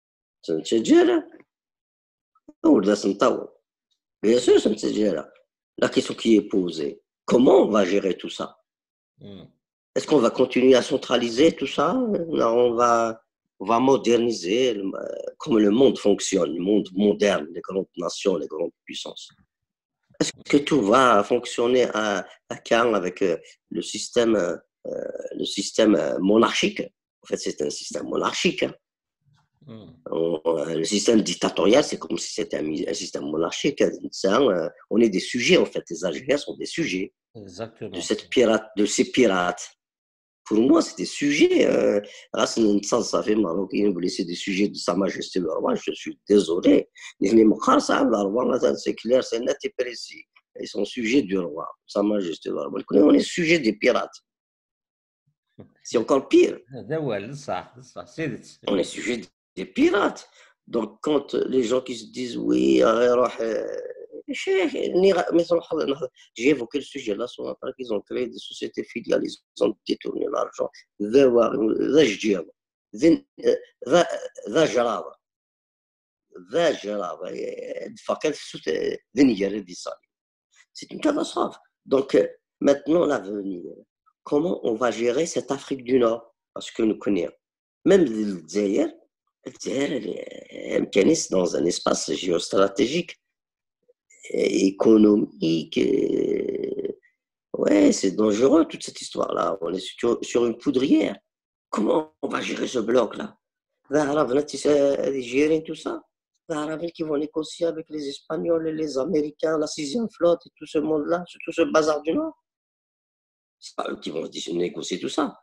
سنتسجلها أول ذا سنطور بيسوس سنتسجلها la question qui est posée, comment on va gérer tout ça? Mm. Est-ce qu'on va continuer à centraliser tout ça? Non, on va, on va moderniser le, comme le monde fonctionne, le monde moderne, les grandes nations, les grandes puissances. Est-ce que tout va fonctionner à, à Caen avec euh, le système, euh, le système monarchique? En fait, c'est un système monarchique. Hein. Mm. On, le système dictatorial, c'est comme si c'était un, un système monarchique. Hein. On est des sujets, en fait. Les Algériens sont des sujets. Exactement. De, cette pirate, de ces pirates. Pour moi, c'est des sujets. Euh, ça fait Marocain, c'est des sujets de Sa Majesté le Roi. Je suis désolé. C'est clair, c'est net et précis. Ils sont sujets du roi, Sa Majesté le Roi. On est sujets des pirates. C'est encore pire. On est sujet des pirates. Donc, quand les gens qui se disent oui, j'ai évoqué le sujet là, sur la qu'ils ont créé des sociétés filiales, ils ont détourné l'argent. C'est une catastrophe. Donc, maintenant, l'avenir. Comment on va gérer cette Afrique du Nord? Parce que nous connaissons, même le Dzaïr, le Dzaïr est dans un espace géostratégique, économique. Et... Ouais, c'est dangereux toute cette histoire-là. On est sur, sur une poudrière. Comment on va gérer ce bloc-là? Gérer tout ça. Les Arabes qui vont négocier avec les Espagnols et les Américains, la sixième flotte et tout ce monde-là, tout ce bazar du Nord. C'est pas eux qui vont négocier tout ça.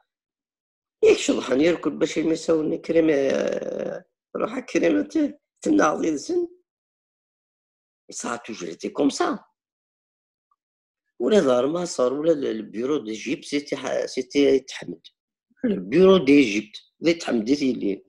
Ça a toujours été comme ça. Le bureau d'Égypte, c'était Thamed. Le bureau d'Égypte, c'était Thamed.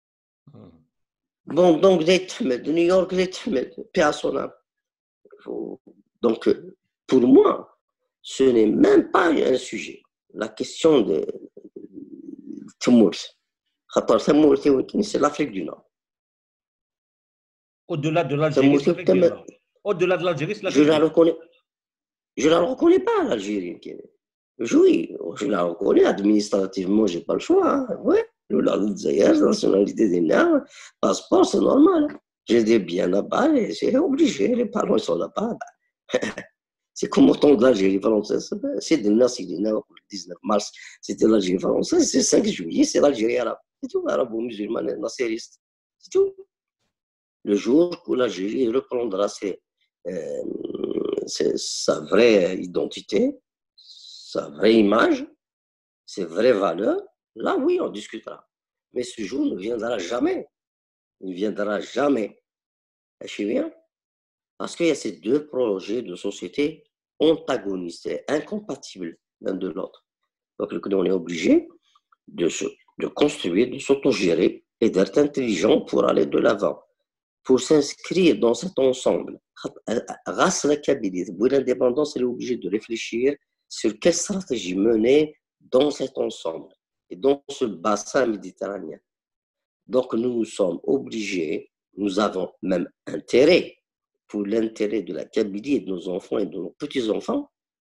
Bon, donc, de New York, paix à son âme. Donc, pour moi, ce n'est même pas un sujet. La question de Timour, c'est l'Afrique du Nord. Au-delà de l'Algérie, c'est l'Afrique du Nord. Au-delà de l'Algérie, c'est l'Afrique du Nord. Je ne la reconnais pas, l'Algérie. Oui, je la reconnais administrativement, je n'ai pas le choix. Hein. Oui, la nationalité des Nord, passeport, c'est normal. J'ai des biens là-bas et c'est obligé, les parents sont là-bas. C'est comme au temps de l'Algérie française. C'est le dix-neuf mars, c'était l'Algérie française. C'est le cinq juillet, c'est l'Algérie arabe. C'est tout, arabo-musulmane, nassériste. C'est tout. Le jour où l'Algérie reprendra ses, euh, ses, sa vraie identité, sa vraie image, ses vraies valeurs, là, oui, on discutera. Mais ce jour ne viendra jamais. Il ne viendra jamais. Je sais bien. Parce qu'il y a ces deux projets de société antagonistes et incompatibles l'un de l'autre. Donc, on est obligé de, se, de construire, de s'autogérer et d'être intelligent pour aller de l'avant, pour s'inscrire dans cet ensemble. Grâce à la Kabylie, pour l'indépendance, elle est obligée de réfléchir sur quelle stratégie mener dans cet ensemble et dans ce bassin méditerranéen. Donc, nous nous sommes obligés, nous avons même intérêt, pour l'intérêt de la Kabylie et de nos enfants et de nos petits-enfants,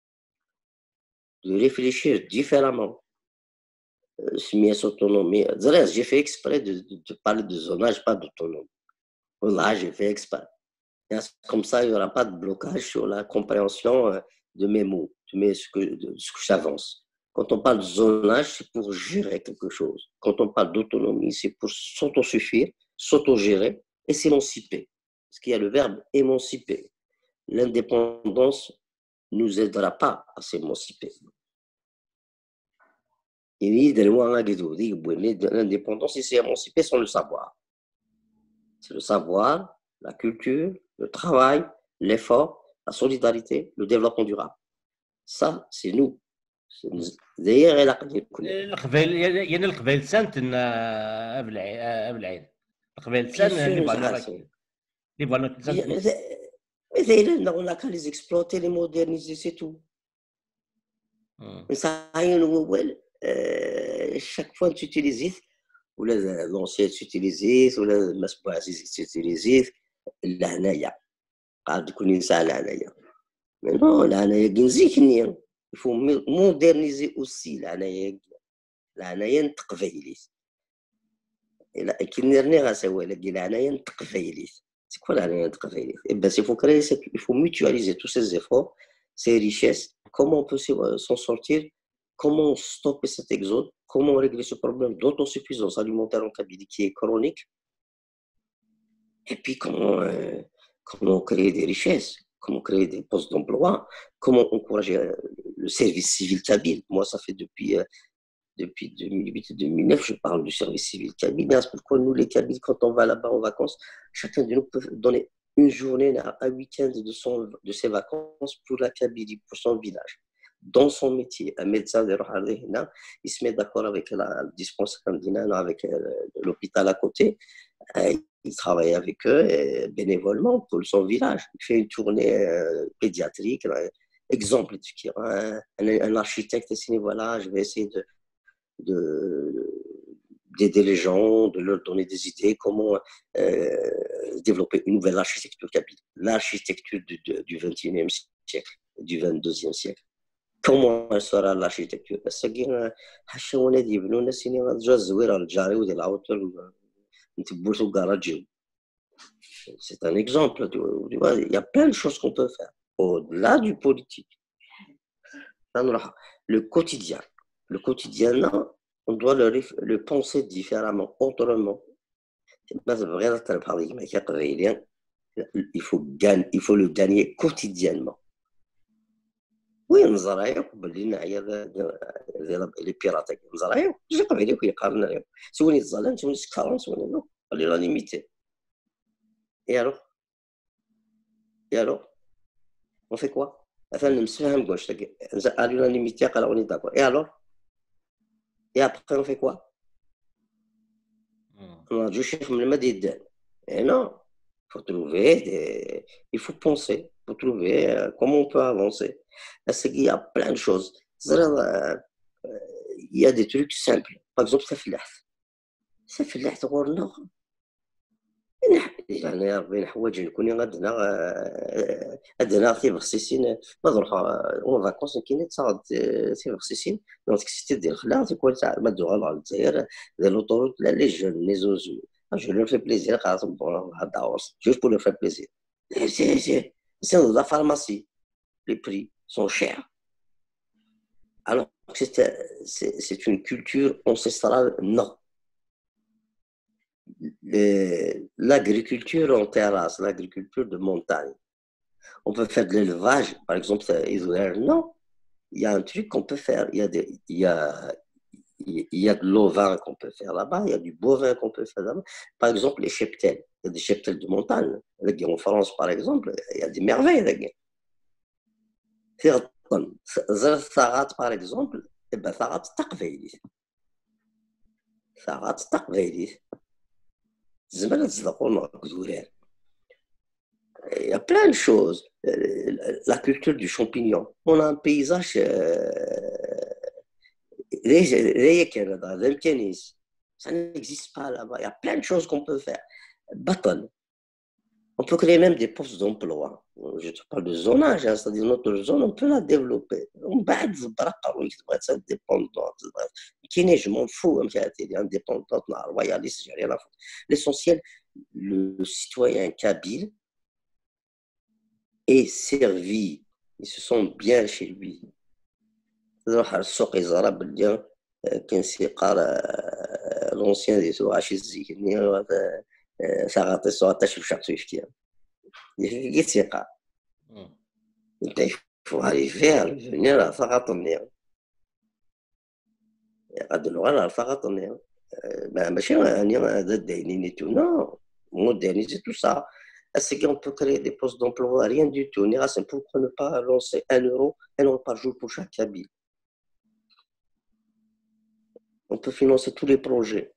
de réfléchir différemment. Euh, j'ai fait exprès de, de, de parler de zonage, pas d'autonomie. Là, j'ai fait exprès. Comme ça, il n'y aura pas de blocage sur la compréhension de mes mots, de, mes, ce que, de ce que j'avance. Quand on parle de zonage, c'est pour gérer quelque chose. Quand on parle d'autonomie, c'est pour s'autosuffire, s'autogérer et s'émanciper. Parce qu'il y a le verbe émanciper. L'indépendance ne nous aidera pas à s'émanciper. L'indépendance, c'est s'émanciper sans le savoir. C'est le savoir, la culture, le travail, l'effort, la solidarité, le développement durable. Ça, c'est nous. D'ailleurs, elle a القبائل يعني القبائل سانت ابلعين القبائل سانت اللي بغاو Mais on n'a qu'à les exploiter, les moderniser, c'est tout. Mais ça a une nouvelle. Chaque fois que tu utilises, ou l'ancien s'utilise, ou le masbois s'utilise, l'anaya. قاعد تكون إنسان l'anaya. Mais non, l'anaïa ginzikni. Il faut moderniser aussi l'anaïa. L'anaïa n'tqvaylis. Et là, qu'il n'y a rien à savoir. L'anaïa n'tqvaylis. C'est quoi l'anaïa n'tqvaylis? Eh ben, il faut créer, il faut mutualiser tous ces efforts, ces richesses. Comment on peut s'en sortir? Comment stopper cet exode? Comment régler ce problème d'autosuffisance alimentaire en Kabylie qui est chronique? Et puis, comment, euh, comment créer des richesses? Comment créer des postes d'emploi? Comment encourager euh, le service civil kabyle? Moi, ça fait depuis, euh, depuis deux mille huit et deux mille neuf, je parle du service civil kabyle. C'est pourquoi nous, les Kabyles, quand on va là-bas en vacances, chacun de nous peut donner une journée, un week-end de, son, de ses vacances pour la Kabylie, pour son village. Dans son métier, un médecin, il se met d'accord avec la dispensaire, avec l'hôpital à côté, il travaille avec eux bénévolement pour son village. Il fait une tournée pédiatrique, exemple, un, un architecte ici, voilà, je vais essayer de, de, d'aider les gens, de leur donner des idées, comment euh, développer une nouvelle architecture kabyle, l'architecture du, du vingt et unième siècle, du vingt-deuxième siècle. Comment sera l'architecture? C'est un exemple. Tu vois, il y a plein de choses qu'on peut faire au-delà du politique. Le quotidien. Le quotidien, on doit le, le penser différemment, autrement. Il faut, gagner, il faut le gagner quotidiennement. Oui, nous avons les pirates. Nous avons je vais dire que si on est zalin, si on est quarante, si on est non, on est limité. Et alors? Et alors? On fait quoi? Enfin, nous sommes gauche. À l'unanimité, alors on est d'accord. Et alors? Et après, on fait quoi? On a du chef, on m'a dit. Et non, il faut trouver, des... il faut penser, il faut trouver euh, comment on peut avancer. Parce qu'il y a plein de choses. Euh, il y a des trucs simples. Par exemple, ça fait l'art. Ça fait l'art, c'est quoi le يعني ربي حوايج نكون غادنا عندنا في بخصيصين ما نروح اون فاكونس كاين تصاد في بخصيصين دونك سيتي ديال الخلا تكون تاع ما دوغا على الجزائر ديال لوطوروت لا لي جون لي زوزو جو لو في بليزير خلاص بون هذا هورس جوست بور لو في بليزير سي سي سي لا فارماسي لي بري سون شير alors c'est c'est une culture ancestrale non. L'agriculture en terrasse, l'agriculture de montagne. On peut faire de l'élevage, par exemple, non. Il y a un truc qu'on peut faire. Il y a, des, il y a, il y a de l'ovin qu'on peut faire là-bas, il y a du bovin qu'on peut faire là-bas. Par exemple, les cheptels. Il y a des cheptels de montagne. En France, par exemple, il y a des merveilles. Sarat, par exemple, eh ben, Sarat Taqvayli. Sarat Taqvayli. Il y a plein de choses. La culture du champignon. On a un paysage. Ça n'existe pas là-bas. Il y a plein de choses qu'on peut faire. Bâton. On peut créer même des postes d'emploi. Je te parle de zonage, hein, c'est-à-dire notre zone, on peut la développer. On va être indépendante. Je m'en fous, indépendante, royaliste, j'ai rien à foutre. L'essentiel, le citoyen kabyle est servi. Il se sent bien chez lui. L'ancien des Souachis, ça rate sur la tâche de chaque sujet. Il faut arriver à venir à faire attenir. À de loin à faire attenir. Mais machin, il y a des dénis tout. Non, moderniser tout ça. Est-ce qu'on peut créer des postes d'emploi? Rien du tout. C'est pourquoi ne pas lancer un euro, un euro par jour pour chaque kabyle. On peut financer tous les projets.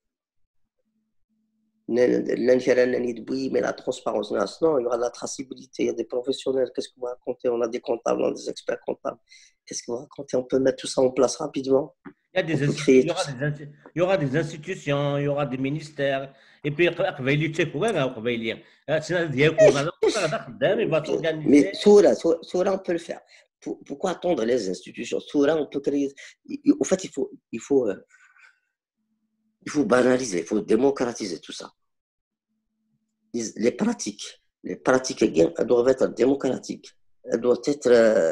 Mais la transparence, non, il y aura de la traçabilité, il y a des professionnels, qu'est-ce qu'on va raconter? On a des comptables, on a des experts comptables. Qu'est-ce qu'on va raconter? On peut mettre tout ça en place rapidement. Il y a des institutions, il y aura des, il y aura des institutions, il y aura des ministères. Et puis, قبيلي تشيكوين أو قبيلي سنة ديالكم هذا هذا خدام il va s'organiser. Mais Soura, Soura, on peut le faire. Pourquoi attendre les institutions? Soura, on peut créer. En fait, il faut, il faut, il faut banaliser, il faut démocratiser tout ça. Les pratiques, les pratiques elles doivent être démocratiques. Elles doivent être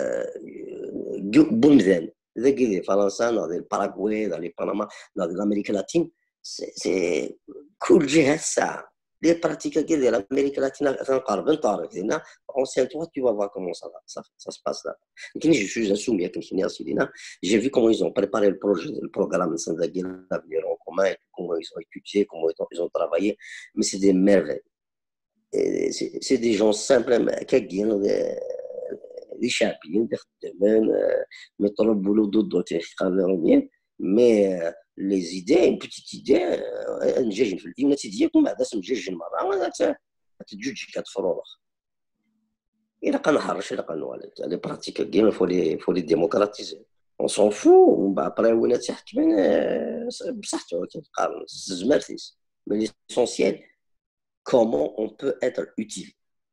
bonnes. Les Français, dans le Paraguay, dans le Panama, dans l'Amérique latine, c'est cool, j'ai ça. Les pratiques de l'Amérique latine, renseigne-toi, tu vas voir comment ça, va, ça, ça se passe là. Je suis insoumis, j'ai vu comment ils ont préparé le projet, le programme de l'avenir en commun, comment ils ont étudié, comment ils ont travaillé, mais c'est des merveilles. C'est des gens simplement qui ont des chapitres, des domaines, mettre le boulot d'autres qui travaillent bien, mais les idées, une petite idée, un جيجن في الدين تيجيكم بعدا اسم جيجن مرة ولا تجوج كتفرور. إلا كنهرش إلا كنوالد les pratiques il faut les il faut les démocratiser. On s'en fout, ومن après وين تحكمين بصحته كيبقى زمرتيس. Mais l'essentiel, comment on peut être utile.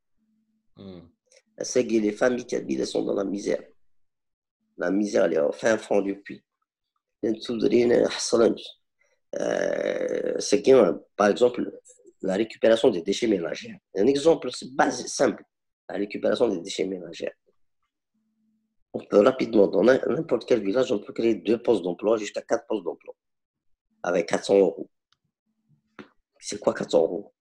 C'est que les familles qui sont dans la misère. La misère, elle est au fin fond du puits. Euh, c'est que, par exemple, la récupération des déchets ménagers. Un exemple, c'est basique, simple. La récupération des déchets ménagers. On peut rapidement, dans n'importe quel village, on peut créer deux postes d'emploi jusqu'à quatre postes d'emploi. Avec quatre cents euros. C'est quoi quatre cents euros?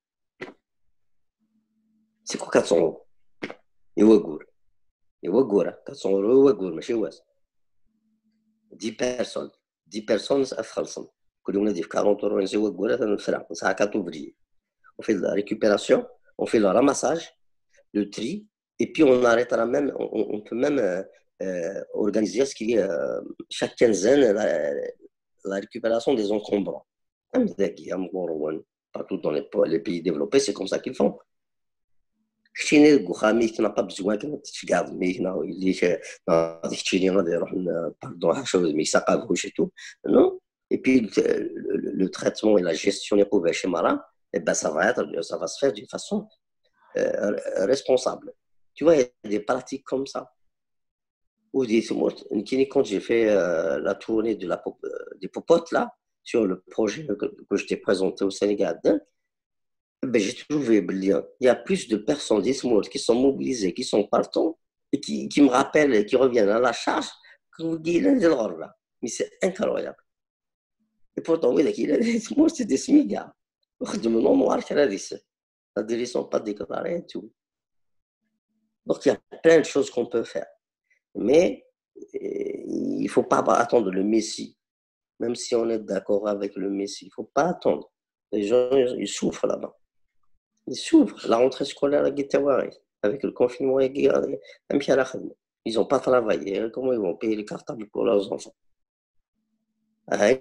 C'est quoi quatre cents euros? يوقور يوقور quatre cents euros يوقور ماشي واس dix personnes dix personnes خلصنا كل يوم ندير quarante euros نسي يوقور هذا نفرع نساعة كاتوفري on fait la récupération on fait le ramassage le tri et puis on arrêtera même on, on peut même euh, euh, organiser ce qui est euh, chaque quinzaine la, la récupération des encombrants partout dans les, les pays développés c'est comme ça qu'ils font. كشيني الكوخامي كنا با بزوان كنا تشكاد ميكنا اللي غادي تشيني غادي يروح باردون حاشا مي ساقاكوش تو نو اي بي لو تريتمون اي لا جيستيون يقوبها شي مرة اي با سا فا être ça va se faire d'une façon euh, responsable. Tu vois, il y a des pratiques comme ça. Ou des quand j'ai fait euh, la tournée de la, des popotes là sur le projet que, que je t'ai présenté au Sénégal, ben, j'ai trouvé il y a plus de personnes qui sont mobilisées, qui sont partants et qui, qui me rappellent et qui reviennent à la charge que vous dites là. Mais c'est incroyable. Et pourtant, oui, c'est des smigas. De mon nom noir, ils ne sont pas déclarés et tout. Donc, il y a plein de choses qu'on peut faire. Mais il ne faut pas attendre le Messie. Même si on est d'accord avec le Messie, il ne faut pas attendre. Les gens, ils souffrent là-bas. Ils souffrent. La rentrée scolaire avec le confinement, ils n'ont pas travaillé. Comment ils vont payer les cartables pour leurs enfants? La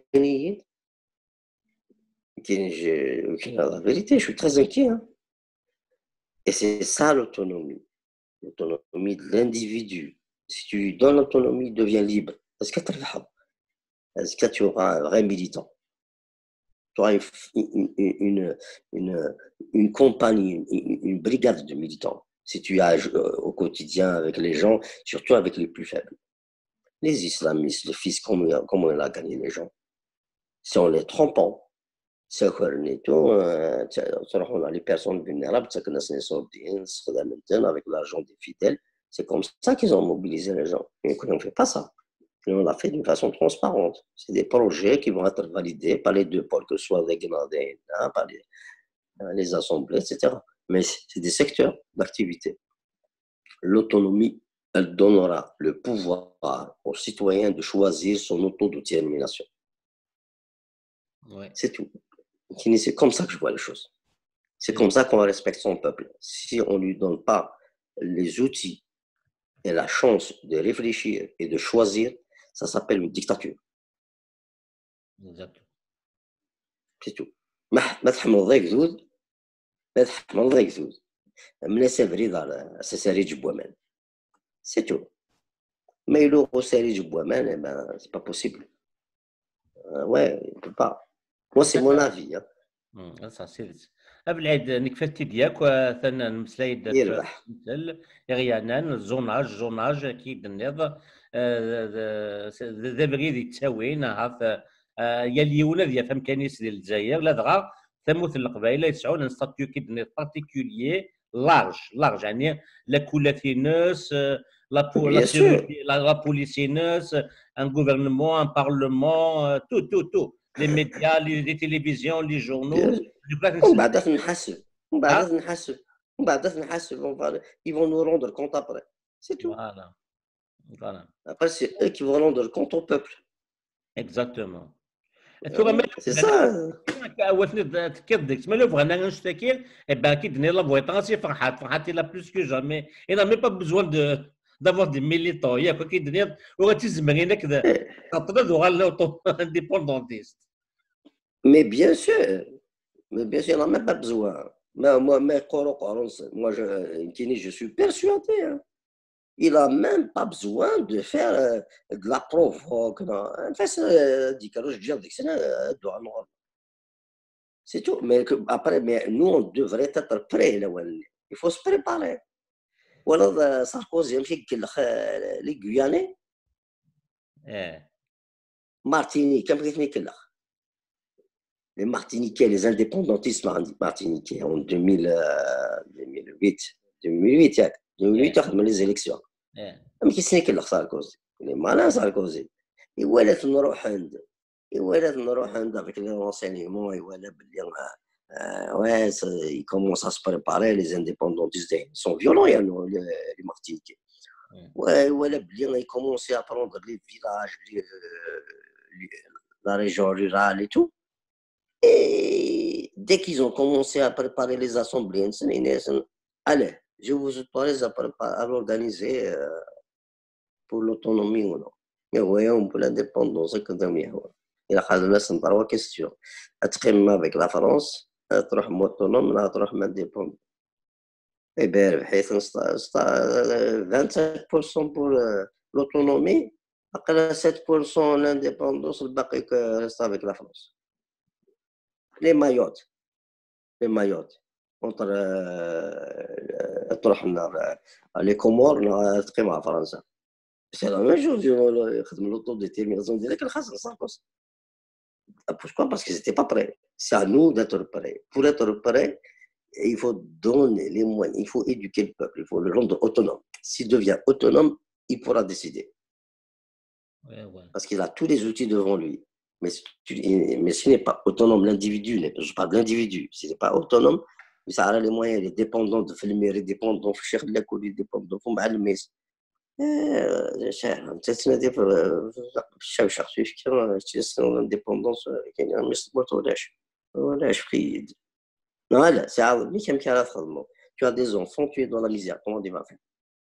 vérité, je suis très inquiet. Hein. Et c'est ça l'autonomie. L'autonomie de l'individu. Si tu lui donnes l'autonomie, il devient libre. Est-ce que tu Est-ce que tu auras un vrai militant? Tu auras une, une, une, une compagnie, une, une brigade de militants. Si tu ages au quotidien avec les gens, surtout avec les plus faibles. Les islamistes, le fils, comment, comment il a gagné les gens? Si on les trompe, c'est on a les personnes vulnérables, avec l'argent des fidèles. C'est comme ça qu'ils ont mobilisé les gens. Et on ne fait pas ça. Et on l'a fait d'une façon transparente. C'est des projets qui vont être validés par les deux pôles, que ce soit les Grenadins, par les, les assemblées, et cetera. Mais c'est des secteurs d'activité. L'autonomie, elle donnera le pouvoir aux citoyens de choisir son autodétermination. Ouais. C'est tout. C'est comme ça que je vois les choses. C'est comme ça qu'on respecte son peuple. Si on ne lui donne pas les outils et la chance de réfléchir et de choisir, ça s'appelle une dictature. Exactement. C'est tout. ما تحمل ضيق زود ما تحمل ضيق زود من سافري دار ساري جبوامان c'est tout. Mais il au série du bois, c'est pas possible. Euh, ouais, il ne peut pas. Moi, c'est mon avis. Hein. امم صح سيرت ابلعيد نكفتي ديالك ثنا نمسلايد يربح. مثل يغيانان الزوناج الزوناج اكيد النض ذا بغيد يتساوين هاف يليونا ديال فهم كنيس ديال الجزائر لا دغا ثموث القبائل يسعون ان ستاتيو كيد نيت بارتيكوليي لارج لارج يعني لا كولاتينوس لا Bien sûr. لا بوليسينوس ان غوفرنمون ان بارلمون تو تو تو les médias, les, les télévisions, les journaux. ومن بعد نحاسب ومن بعد نحاسب ومن بعد نحاسب ils vont nous rendre compte après. C'est tout. Voilà. Voilà. Après, c'est eux qui vont rendre compte au peuple. Exactement. C'est ça. Il a plus que jamais. Il n'a même pas besoin de d'avoir des militants. Il y a quoi qui dire, indépendantiste. Mais bien sûr, mais bien sûr, il n'a même pas besoin. Mais moi, mais, moi je, je suis persuadé. Hein. Il n'a même pas besoin de faire euh, de la provoque. C'est tout. Mais que, après, mais nous, on devrait être prêts. Là, il faut se préparer. Voilà, Sarkozy, les Guyanais, Martinique, les Martiniquais, les indépendantistes martiniquais en deux mille huit, deux mille huit, deux mille huit, les élections. Mais qui c'est qui l'a Sarkozy? Les malins Sarkozy. Et où est-ce qu'on va rendre? Et où est-ce qu'on va rendre avec les renseignements? Et où est-ce ouais, ils commencent à se préparer, les indépendantistes. Ils sont violents, les, les Martiniquais. Ouais, ouais, ils commencent à prendre les villages, les, les, la région rurale et tout. Et dès qu'ils ont commencé à préparer les assemblées, allez, je vous autorise à, à l'organiser euh, pour l'autonomie ou non. Mais voyons, pour l'indépendance économique. Il a fallu trois questions. Avec la France, تروح autonome, لا تروح indépendant. Eh bien, بحيث vingt-cinq pour cent pour l'autonomie, après sept pour cent l'indépendance, le bac reste avec la France. Les Mayotte, les Mayotte, entre تروح les Comores, تقيم مع فرنسا. C'est la même chose, يخدم l'autodétermination ديالك الخاصة صافي. Pourquoi? Parce qu'ils n'étaient pas prêts. C'est à nous d'être prêts. Pour être prêts, il faut donner les moyens, il faut éduquer le peuple, il faut le rendre autonome. S'il devient autonome, il pourra décider. Ouais, ouais. Parce qu'il a tous les outils devant lui. Mais, mais s'il n'est pas autonome, l'individu, je parle de l'individu, s'il n'est pas autonome, ça a les moyens, il est dépendant de filmer, il est dépendant de faire de l'école, il est dépendant de faire de شاعر تتنادي في الشوشة في الانديبوندونس كاين ما يصبرت ولاش ولاش في لا سي عاود ملي كان كان تخدمو tu as des enfants tu es dans la misère comment tu vas faire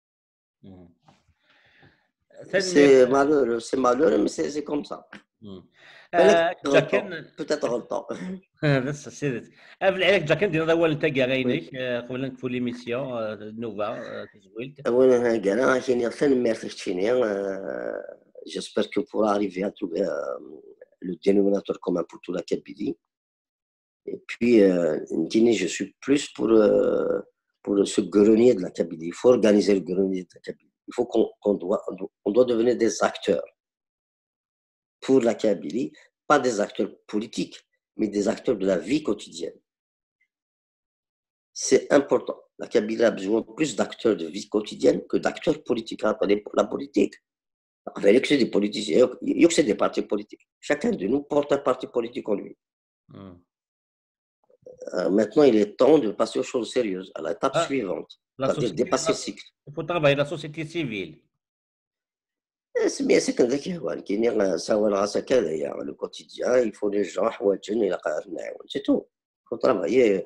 c'est malheureux c'est malheureux mais c'est comme ça peut-être غلطة بس سيرت قبل عليك جاكن دينا اول انت كاعينك قبل نكفوا ليميسيون نوفا تزويلت اولا كاع كاين فين ميرتشيني j'espère que pourra arriver à trouver le dénominateur commun pour toute la Kabylie et puis je suis plus pour pour ce grenier de la Kabylie. Il faut organiser le grenier de la Kabylie. Il faut qu'on qu'on doit on doit devenir des acteurs pour la Kabylie, pas des acteurs politiques, mais des acteurs de la vie quotidienne. C'est important. La Kabylie a besoin plus d'acteurs de vie quotidienne que d'acteurs politiques. La politique, avec que c'est des politiciens, il y a que c'est des partis politiques. Chacun de nous porte un parti politique en lui. Hum. Euh, maintenant, il est temps de passer aux choses sérieuses, à l'étape ah, suivante, c'est-à-dire dépasser le cycle. Il faut travailler la société civile. C'est bien, c'est comme ça qu'il y a ça le quotidien, il faut les gens, c'est tout. Il faut travailler.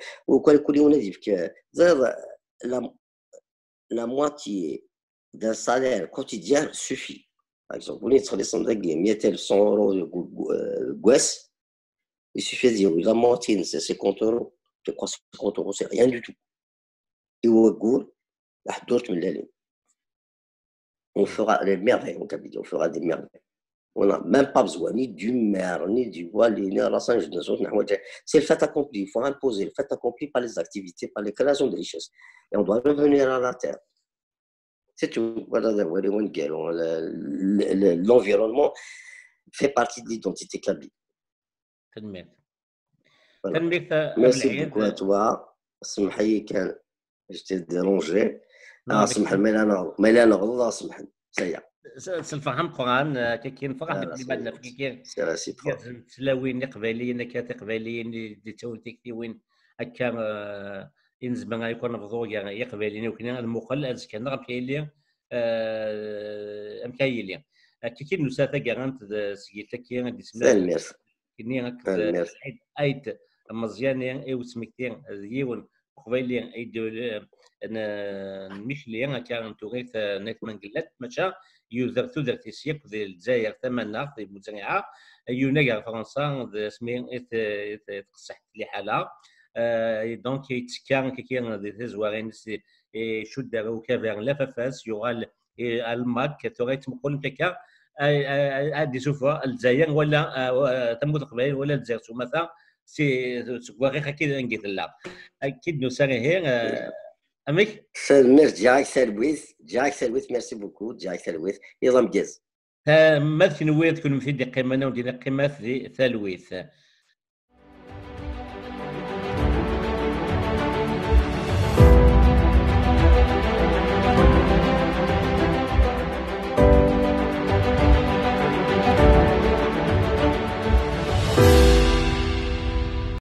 La, la moitié d'un salaire quotidien suffit. Par exemple, vous avez cent euros de Guess, il suffit de dire la moitié, c'est cinquante euros. Je crois que cinquante euros, c'est rien du tout. Et au Gour, il y a d'autres milliers. On fera des merveilles en Kabylie, on fera des merveilles. On n'a même pas besoin ni du maire, ni du wali, ni de la c'est le fait accompli. Il faut imposer le fait accompli par les activités, par les créations de richesses. Et on doit revenir à la terre. C'est tout. Voilà, l'environnement fait partie de l'identité kabyle. Voilà. Merci beaucoup à toi. سمحي كان j'étais dérangé. Ah, سمح ميلانا ميلانا غلط سمح سيا. سنفهم قران كاين فرح اللي بعدنا في كاين تلاوين قباليين كتقباليين اللي تولتي وين هكا ينزم غيكون نفضو يا قباليين وكاين المقل ازكى نغم كاين لي ام كاين لي كاين نساتا كانت سيتا كاين بسم الله كاين هكا ايت مزيان اي سميتين يون قباليين اي دول نمشي كان تغيث نت منقلت مشى يوزر تودر تيسيك في الجزائر ثمانة في المزرعة يونيغا فرنسا سمين تقصح لي حالة دونك يتكان كيكين دي تزوارين شو دارو كافير لافافاس يغال الماك تغيث مقول تكا عادي شوفوا الجزائر ولا تموت قبائل ولا الجزائر مثلا سي سكواغي كي نقيت لا اكيد نساري هي اميك ميرسي جاك سيرفيس جاك سيرفيس ميرسي بوكو جاك سيرفيس يضم جاز مثل نويت كون في دي قيمه ودي قيمه في ثالويث